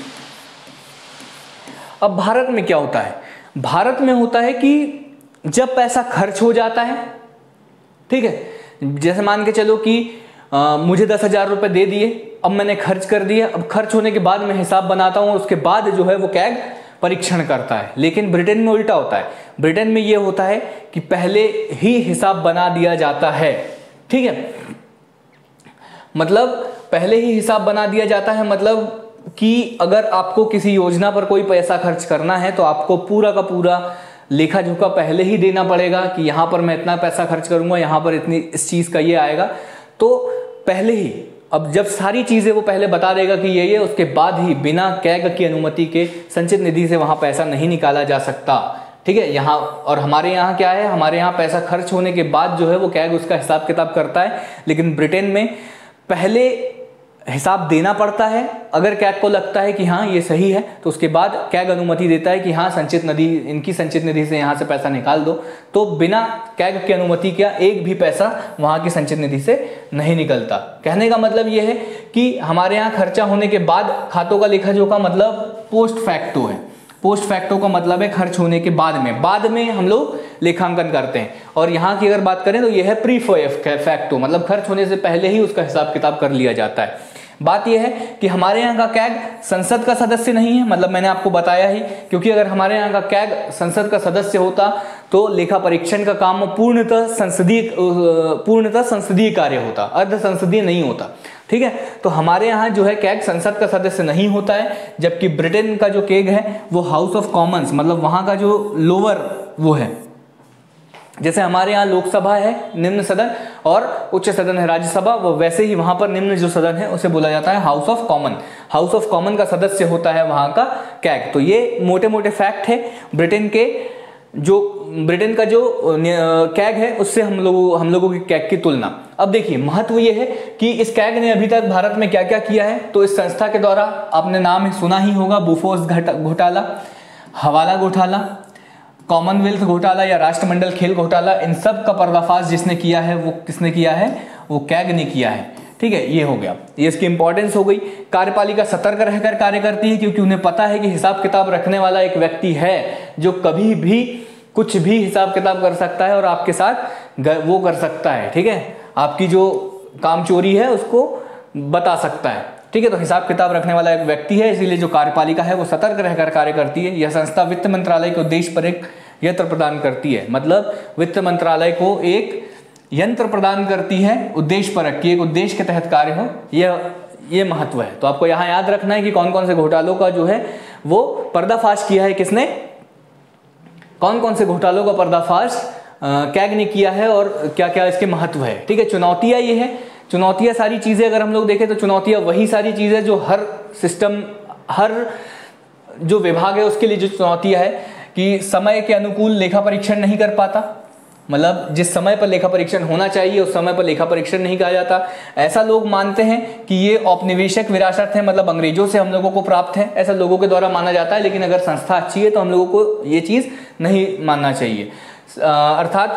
अब भारत में क्या होता है, भारत में होता है कि जब पैसा खर्च हो जाता है, ठीक है, जैसे मान के चलो कि आ, मुझे दस हजार रुपए दे दिए, अब मैंने खर्च कर दिया, अब खर्च होने के बाद मैं हिसाब बनाता हूं, उसके बाद जो है वो कैग परीक्षण करता है। लेकिन ब्रिटेन में उल्टा होता है। ब्रिटेन में ये होता है कि पहले ही हिसाब बना दिया जाता है, ठीक है, मतलब पहले ही हिसाब बना दिया जाता है, मतलब कि अगर आपको किसी योजना पर कोई पैसा खर्च करना है तो आपको पूरा का पूरा लेखा जोखा पहले ही देना पड़ेगा कि यहाँ पर मैं इतना पैसा खर्च करूंगा, यहाँ पर इतनी इस चीज का ये आएगा, तो पहले ही, अब जब सारी चीजें वो पहले बता देगा कि ये ये, उसके बाद ही बिना कैग की अनुमति के संचित निधि से वहां पैसा नहीं निकाला जा सकता, ठीक है। यहाँ और हमारे यहाँ क्या है, हमारे यहाँ पैसा खर्च होने के बाद जो है वो कैग उसका हिसाब किताब करता है। लेकिन ब्रिटेन में पहले हिसाब देना पड़ता है, अगर कैग को लगता है कि हाँ ये सही है तो उसके बाद कैग अनुमति देता है कि हाँ संचित निधि, इनकी संचित निधि से यहाँ से पैसा निकाल दो, तो बिना कैग की अनुमति के एक भी पैसा वहाँ की संचित निधि से नहीं निकलता। कहने का मतलब ये है कि हमारे यहाँ खर्चा होने के बाद खातों का लेखा जोखा मतलब पोस्ट फैक्टो है। पोस्ट फैक्टो का मतलब है खर्च होने के बाद में, बाद में हम लोग लेखांकन करते हैं। और यहाँ की अगर बात करें तो यह है प्री फैक्टो, मतलब खर्च होने से पहले ही उसका हिसाब किताब कर लिया जाता है। बात यह है कि हमारे यहाँ का कैग संसद का सदस्य नहीं है, मतलब मैंने आपको बताया ही, क्योंकि अगर हमारे यहाँ का कैग संसद का सदस्य होता तो लेखा परीक्षण का काम पूर्णतः संसदीय पूर्णतः संसदीय कार्य होता, अर्ध संसदीय नहीं होता, ठीक है। तो हमारे यहाँ जो है कैग संसद का सदस्य नहीं होता है, जबकि ब्रिटेन का जो कैग है वो हाउस ऑफ कॉमन्स, मतलब वहाँ का जो लोअर वो है, जैसे हमारे यहाँ लोकसभा है निम्न सदन और उच्च सदन है राज्यसभा, वो वैसे ही वहां पर निम्न जो सदन है उसे बोला जाता है House of Common. House of Common का सदस्य होता है वहां का कैग। तो ये मोटे मोटे फैक्ट है ब्रिटेन के, जो ब्रिटेन का जो कैग है उससे हम लोगों हम लोगों की कैग की तुलना। अब देखिए महत्व ये है कि इस कैग ने अभी तक भारत में क्या क्या किया है। तो इस संस्था के द्वारा आपने नाम सुना ही होगा, बोफोर्स घोटाला, हवाला घोटाला, कॉमनवेल्थ घोटाला या राष्ट्रमंडल खेल घोटाला, इन सब का पर्दाफाश जिसने किया है वो किसने किया है, वो कैग ने किया है, ठीक है। ये हो गया, ये इसकी इंपॉर्टेंस हो गई। कार्यपालिका सतर्क रहकर कार्य करती है क्योंकि उन्हें पता है कि हिसाब किताब रखने वाला एक व्यक्ति है जो कभी भी कुछ भी हिसाब किताब कर सकता है और आपके साथ वो कर सकता है, ठीक है, आपकी जो काम चोरी है उसको बता सकता है, ठीक है। तो हिसाब किताब रखने वाला एक व्यक्ति है, इसीलिए जो कार्यपालिका है वो सतर्क रहकर कार्य करती है। यह संस्था वित्त मंत्रालय के उद्देश्य पर एक यंत्र प्रदान करती है, मतलब वित्त मंत्रालय को एक यंत्र प्रदान करती है उद्देश्य पर कि एक उद्देश्य के तहत कार्य हो, यह ये महत्व है। तो आपको यहाँ याद रखना है कि कौन कौन से घोटालों का जो है वो पर्दाफाश किया है किसने, कौन कौन से घोटालों का पर्दाफाश कैग ने किया है और क्या क्या इसके महत्व है, ठीक है। चुनौतियां ये है, चुनौतियां सारी चीजें अगर हम लोग देखें तो चुनौतियां वही सारी चीजें जो हर सिस्टम, हर जो विभाग है उसके लिए जो चुनौतियां है कि समय के अनुकूल लेखा परीक्षण नहीं कर पाता, मतलब जिस समय पर लेखा परीक्षण होना चाहिए उस समय पर लेखा परीक्षण नहीं कहा जाता। ऐसा लोग मानते हैं कि ये औपनिवेशिक विरासत है, मतलब अंग्रेजों से हम लोगों को प्राप्त है, ऐसा लोगों के द्वारा माना जाता है। लेकिन अगर संस्था अच्छी है तो हम लोगों को ये चीज नहीं मानना चाहिए। अर्थात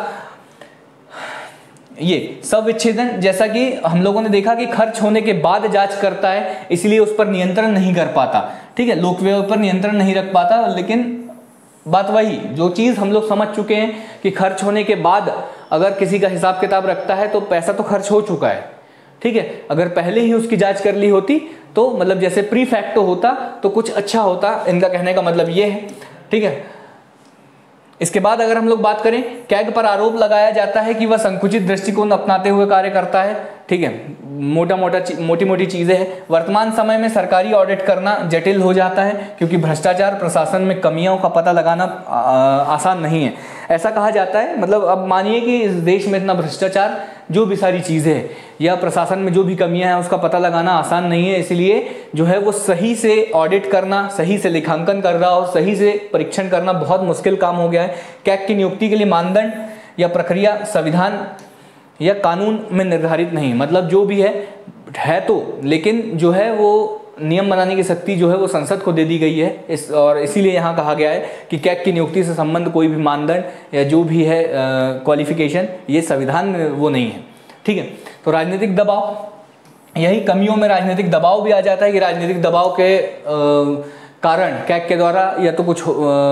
ये सविच्छेदन, जैसा कि हम लोगों ने देखा कि खर्च होने के बाद जांच करता है, इसलिए उस पर नियंत्रण नहीं कर पाता, ठीक है, लोक व्यय पर नियंत्रण नहीं रख पाता। लेकिन बात वही जो चीज हम लोग समझ चुके हैं कि खर्च होने के बाद अगर किसी का हिसाब किताब रखता है तो पैसा तो खर्च हो चुका है, ठीक है। अगर पहले ही उसकी जांच कर ली होती तो मतलब जैसे प्री फैक्टो होता तो कुछ अच्छा होता, इनका कहने का मतलब ये है, ठीक है। इसके बाद अगर हम लोग बात करें, कैग पर आरोप लगाया जाता है कि वह संकुचित दृष्टिकोण अपनाते हुए कार्य करता है, ठीक है। मोटा मोटा मोटी मोटी चीज़ें हैं। वर्तमान समय में सरकारी ऑडिट करना जटिल हो जाता है क्योंकि भ्रष्टाचार प्रशासन में कमियों का पता लगाना आसान नहीं है। ऐसा कहा जाता है, मतलब अब मानिए कि इस देश में इतना भ्रष्टाचार, जो भी सारी चीज़ें हैं या प्रशासन में जो भी कमियां हैं उसका पता लगाना आसान नहीं है। इसलिए जो है वो सही से ऑडिट करना, सही से लेखांकन करना और सही से परीक्षण करना बहुत मुश्किल काम हो गया है। कैग की नियुक्ति के लिए मानदंड या प्रक्रिया संविधान या कानून में निर्धारित नहीं, मतलब जो भी है है तो, लेकिन जो है वो नियम बनाने की शक्ति जो है वो संसद को दे दी गई है। इस और इसीलिए यहाँ कहा गया है कि कैग की नियुक्ति से संबंध कोई भी मानदंड या जो भी है क्वालिफिकेशन ये संविधान में वो नहीं है। ठीक है, तो राजनीतिक दबाव, यही कमियों में राजनीतिक दबाव भी आ जाता है कि राजनीतिक दबाव के आ, कारण कैग के द्वारा या तो कुछ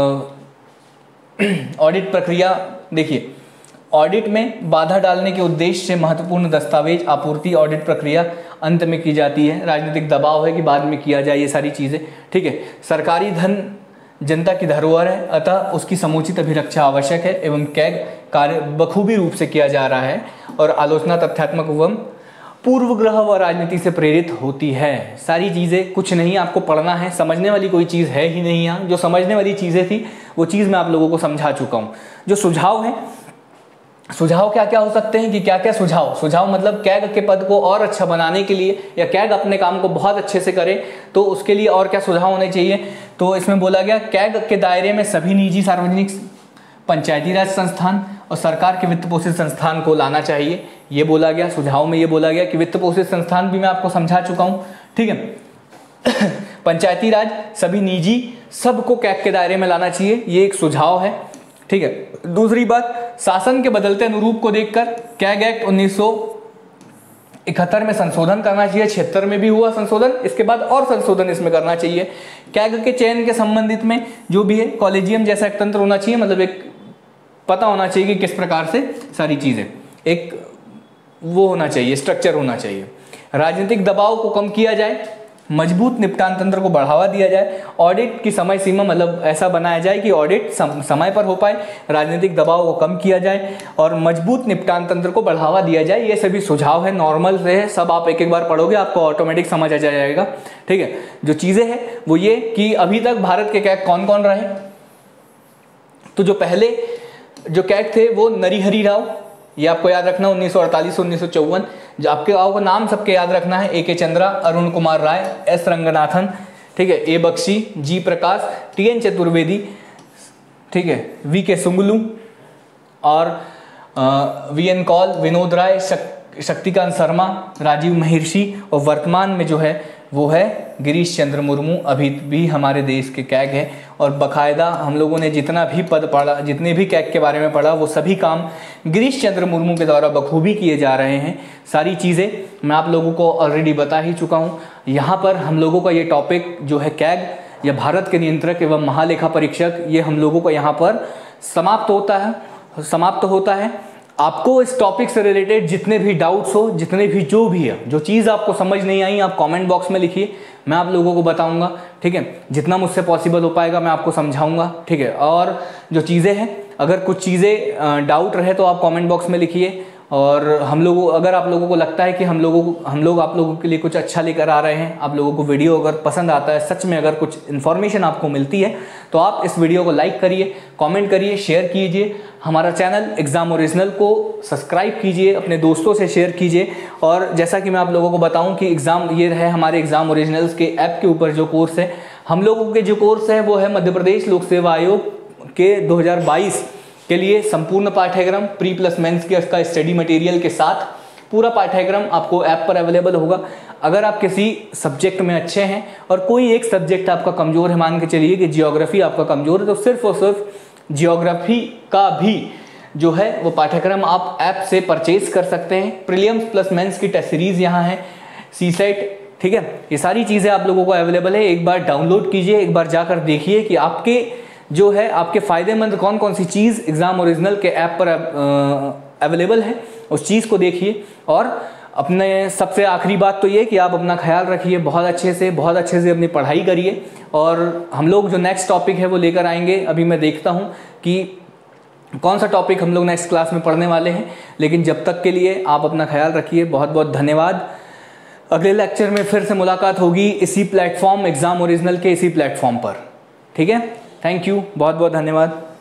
ऑडिट प्रक्रिया, देखिए ऑडिट में बाधा डालने के उद्देश्य से महत्वपूर्ण दस्तावेज आपूर्ति ऑडिट प्रक्रिया अंत में की जाती है। राजनीतिक दबाव है कि बाद में किया जाए ये सारी चीज़ें। ठीक है, सरकारी धन जनता की धरोहर है, अतः उसकी समुचित अभिरक्षा आवश्यक है एवं कैग कार्य बखूबी रूप से किया जा रहा है और आलोचना तथ्यात्मक एवं पूर्वग्रह व राजनीति से प्रेरित होती है। सारी चीज़ें कुछ नहीं आपको पढ़ना है, समझने वाली कोई चीज़ है ही नहीं यहाँ। जो समझने वाली चीज़ें थी वो चीज़ मैं आप लोगों को समझा चुका हूँ। जो सुझाव है, सुझाव क्या क्या हो सकते हैं कि क्या क्या सुझाव सुझाव मतलब कैग के पद को और अच्छा बनाने के लिए या कैग अपने काम को बहुत अच्छे से करे तो उसके लिए और क्या सुझाव होने चाहिए। तो इसमें बोला गया कैग के दायरे में सभी निजी, सार्वजनिक, पंचायती राज संस्थान और सरकार के वित्त पोषित संस्थान को लाना चाहिए। ये बोला गया सुझाव में, ये बोला गया कि वित्त पोषित संस्थान भी मैं आपको समझा चुका हूँ। ठीक है, पंचायती राज, सभी निजी, सबको कैग के दायरे में लाना चाहिए, ये एक सुझाव है। ठीक है, दूसरी बात, शासन के बदलते अनुरूप को देखकर कैग एक्ट उन्नीस सौ इकहत्तर में संशोधन करना चाहिए। छिहत्तर में भी हुआ संशोधन, इसके बाद और संशोधन इसमें करना चाहिए। कैग के चयन के संबंधित में जो भी है कॉलेजियम जैसा एक तंत्र होना चाहिए, मतलब एक पता होना चाहिए कि किस प्रकार से सारी चीज़ें, एक वो होना चाहिए, स्ट्रक्चर होना चाहिए। राजनीतिक दबाव को कम किया जाए, मजबूत निपटान तंत्र को बढ़ावा दिया जाए, ऑडिट की समय सीमा मतलब ऐसा बनाया जाए कि ऑडिट सम, समय पर हो पाए, राजनीतिक दबाव को कम किया जाए और मजबूत निपटान तंत्र को बढ़ावा दिया जाए। ये सभी सुझाव है, नॉर्मल से है, सब आप एक एक बार पढ़ोगे आपको ऑटोमेटिक समझ आ जाएगा। ठीक है, जो चीज़ें हैं वो ये कि अभी तक भारत के कैग कौन कौन रहे। तो जो पहले जो कैग थे वो नरहरि राव, ये आपको याद रखना, उन्नीस सौ अड़तालीस उन्नीस सौ चौवन। जो आपके आपको नाम सबके याद रखना है, A K Chandra, Arun Kumar Rai, S Ranganathan, ठीक है, A Bakshi, G Prakash, T N Chaturvedi, ठीक है, वी के सुंगलू और वी एन कौल, विनोद राय, शक, शक्तिकांत शर्मा, राजीव महिर्षि और वर्तमान में जो है वो है गिरीश चंद्र मुर्मू, अभी भी हमारे देश के कैग है। और बकायदा हम लोगों ने जितना भी पद पढ़ा, जितने भी कैग के बारे में पढ़ा, वो सभी काम गिरीश चंद्र मुर्मू के द्वारा बखूबी किए जा रहे हैं। सारी चीज़ें मैं आप लोगों को ऑलरेडी बता ही चुका हूँ। यहाँ पर हम लोगों का ये टॉपिक जो है कैग या भारत के नियंत्रक एवं महालेखा परीक्षक, ये हम लोगों को यहाँ पर समाप्त होता है समाप्त होता है। आपको इस टॉपिक से रिलेटेड जितने भी डाउट्स हो, जितने भी जो भी है, जो चीज़ आपको समझ नहीं आई, आप कमेंट बॉक्स में लिखिए, मैं आप लोगों को बताऊंगा। ठीक है, जितना मुझसे पॉसिबल हो पाएगा मैं आपको समझाऊंगा। ठीक है, और जो चीज़ें हैं, अगर कुछ चीज़ें डाउट रहे तो आप कमेंट बॉक्स में लिखिए। और हम लोगों अगर आप लोगों को लगता है कि हम लोगों को हम लोग आप लोगों के लिए कुछ अच्छा लेकर आ रहे हैं, आप लोगों को वीडियो अगर पसंद आता है, सच में अगर कुछ इन्फॉर्मेशन आपको मिलती है, तो आप इस वीडियो को लाइक करिए, कमेंट करिए, शेयर कीजिए। हमारा चैनल एग्ज़ाम ओरिजिनल को सब्सक्राइब कीजिए, अपने दोस्तों से शेयर कीजिए। और जैसा कि मैं आप लोगों को बताऊं कि एग्ज़ाम ये है हमारे एग्ज़ाम ओरिजिनल्स के ऐप के ऊपर जो कोर्स है, हम लोगों के जो कोर्स है वो है मध्य प्रदेश लोक सेवा आयोग के दो हज़ार बाईस के लिए संपूर्ण पाठ्यक्रम प्री प्लस मेंस के इसका स्टडी मटेरियल के साथ पूरा पाठ्यक्रम आपको ऐप पर अवेलेबल होगा। अगर आप किसी सब्जेक्ट में अच्छे हैं और कोई एक सब्जेक्ट आपका कमज़ोर है, मान के चलिए कि जियोग्राफी आपका कमज़ोर है, तो सिर्फ और सिर्फ जियोग्राफी का भी जो है वो पाठ्यक्रम आप ऐप से परचेज कर सकते हैं। प्रीलिम्स प्लस मेंस की टेस्ट सीरीज़ यहाँ है, सी सेट, ठीक है, ये सारी चीज़ें आप लोगों को अवेलेबल है। एक बार डाउनलोड कीजिए, एक बार जाकर देखिए कि आपके जो है आपके फ़ायदेमंद कौन कौन सी चीज़ एग्ज़ाम ओरिजिनल के ऐप पर अवेलेबल है, उस चीज़ को देखिए। और अपने सबसे आखिरी बात तो ये कि आप अपना ख्याल रखिए, बहुत अच्छे से बहुत अच्छे से अपनी पढ़ाई करिए। और हम लोग जो नेक्स्ट टॉपिक है वो लेकर आएंगे, अभी मैं देखता हूँ कि कौन सा टॉपिक हम लोग नेक्स्ट क्लास में पढ़ने वाले हैं। लेकिन जब तक के लिए आप अपना ख्याल रखिए। बहुत बहुत धन्यवाद। अगले लेक्चर में फिर से मुलाकात होगी इसी प्लेटफॉर्म एग्जाम ओरिजिनल के इसी प्लेटफॉर्म पर। ठीक है, थैंक यू, बहुत बहुत धन्यवाद।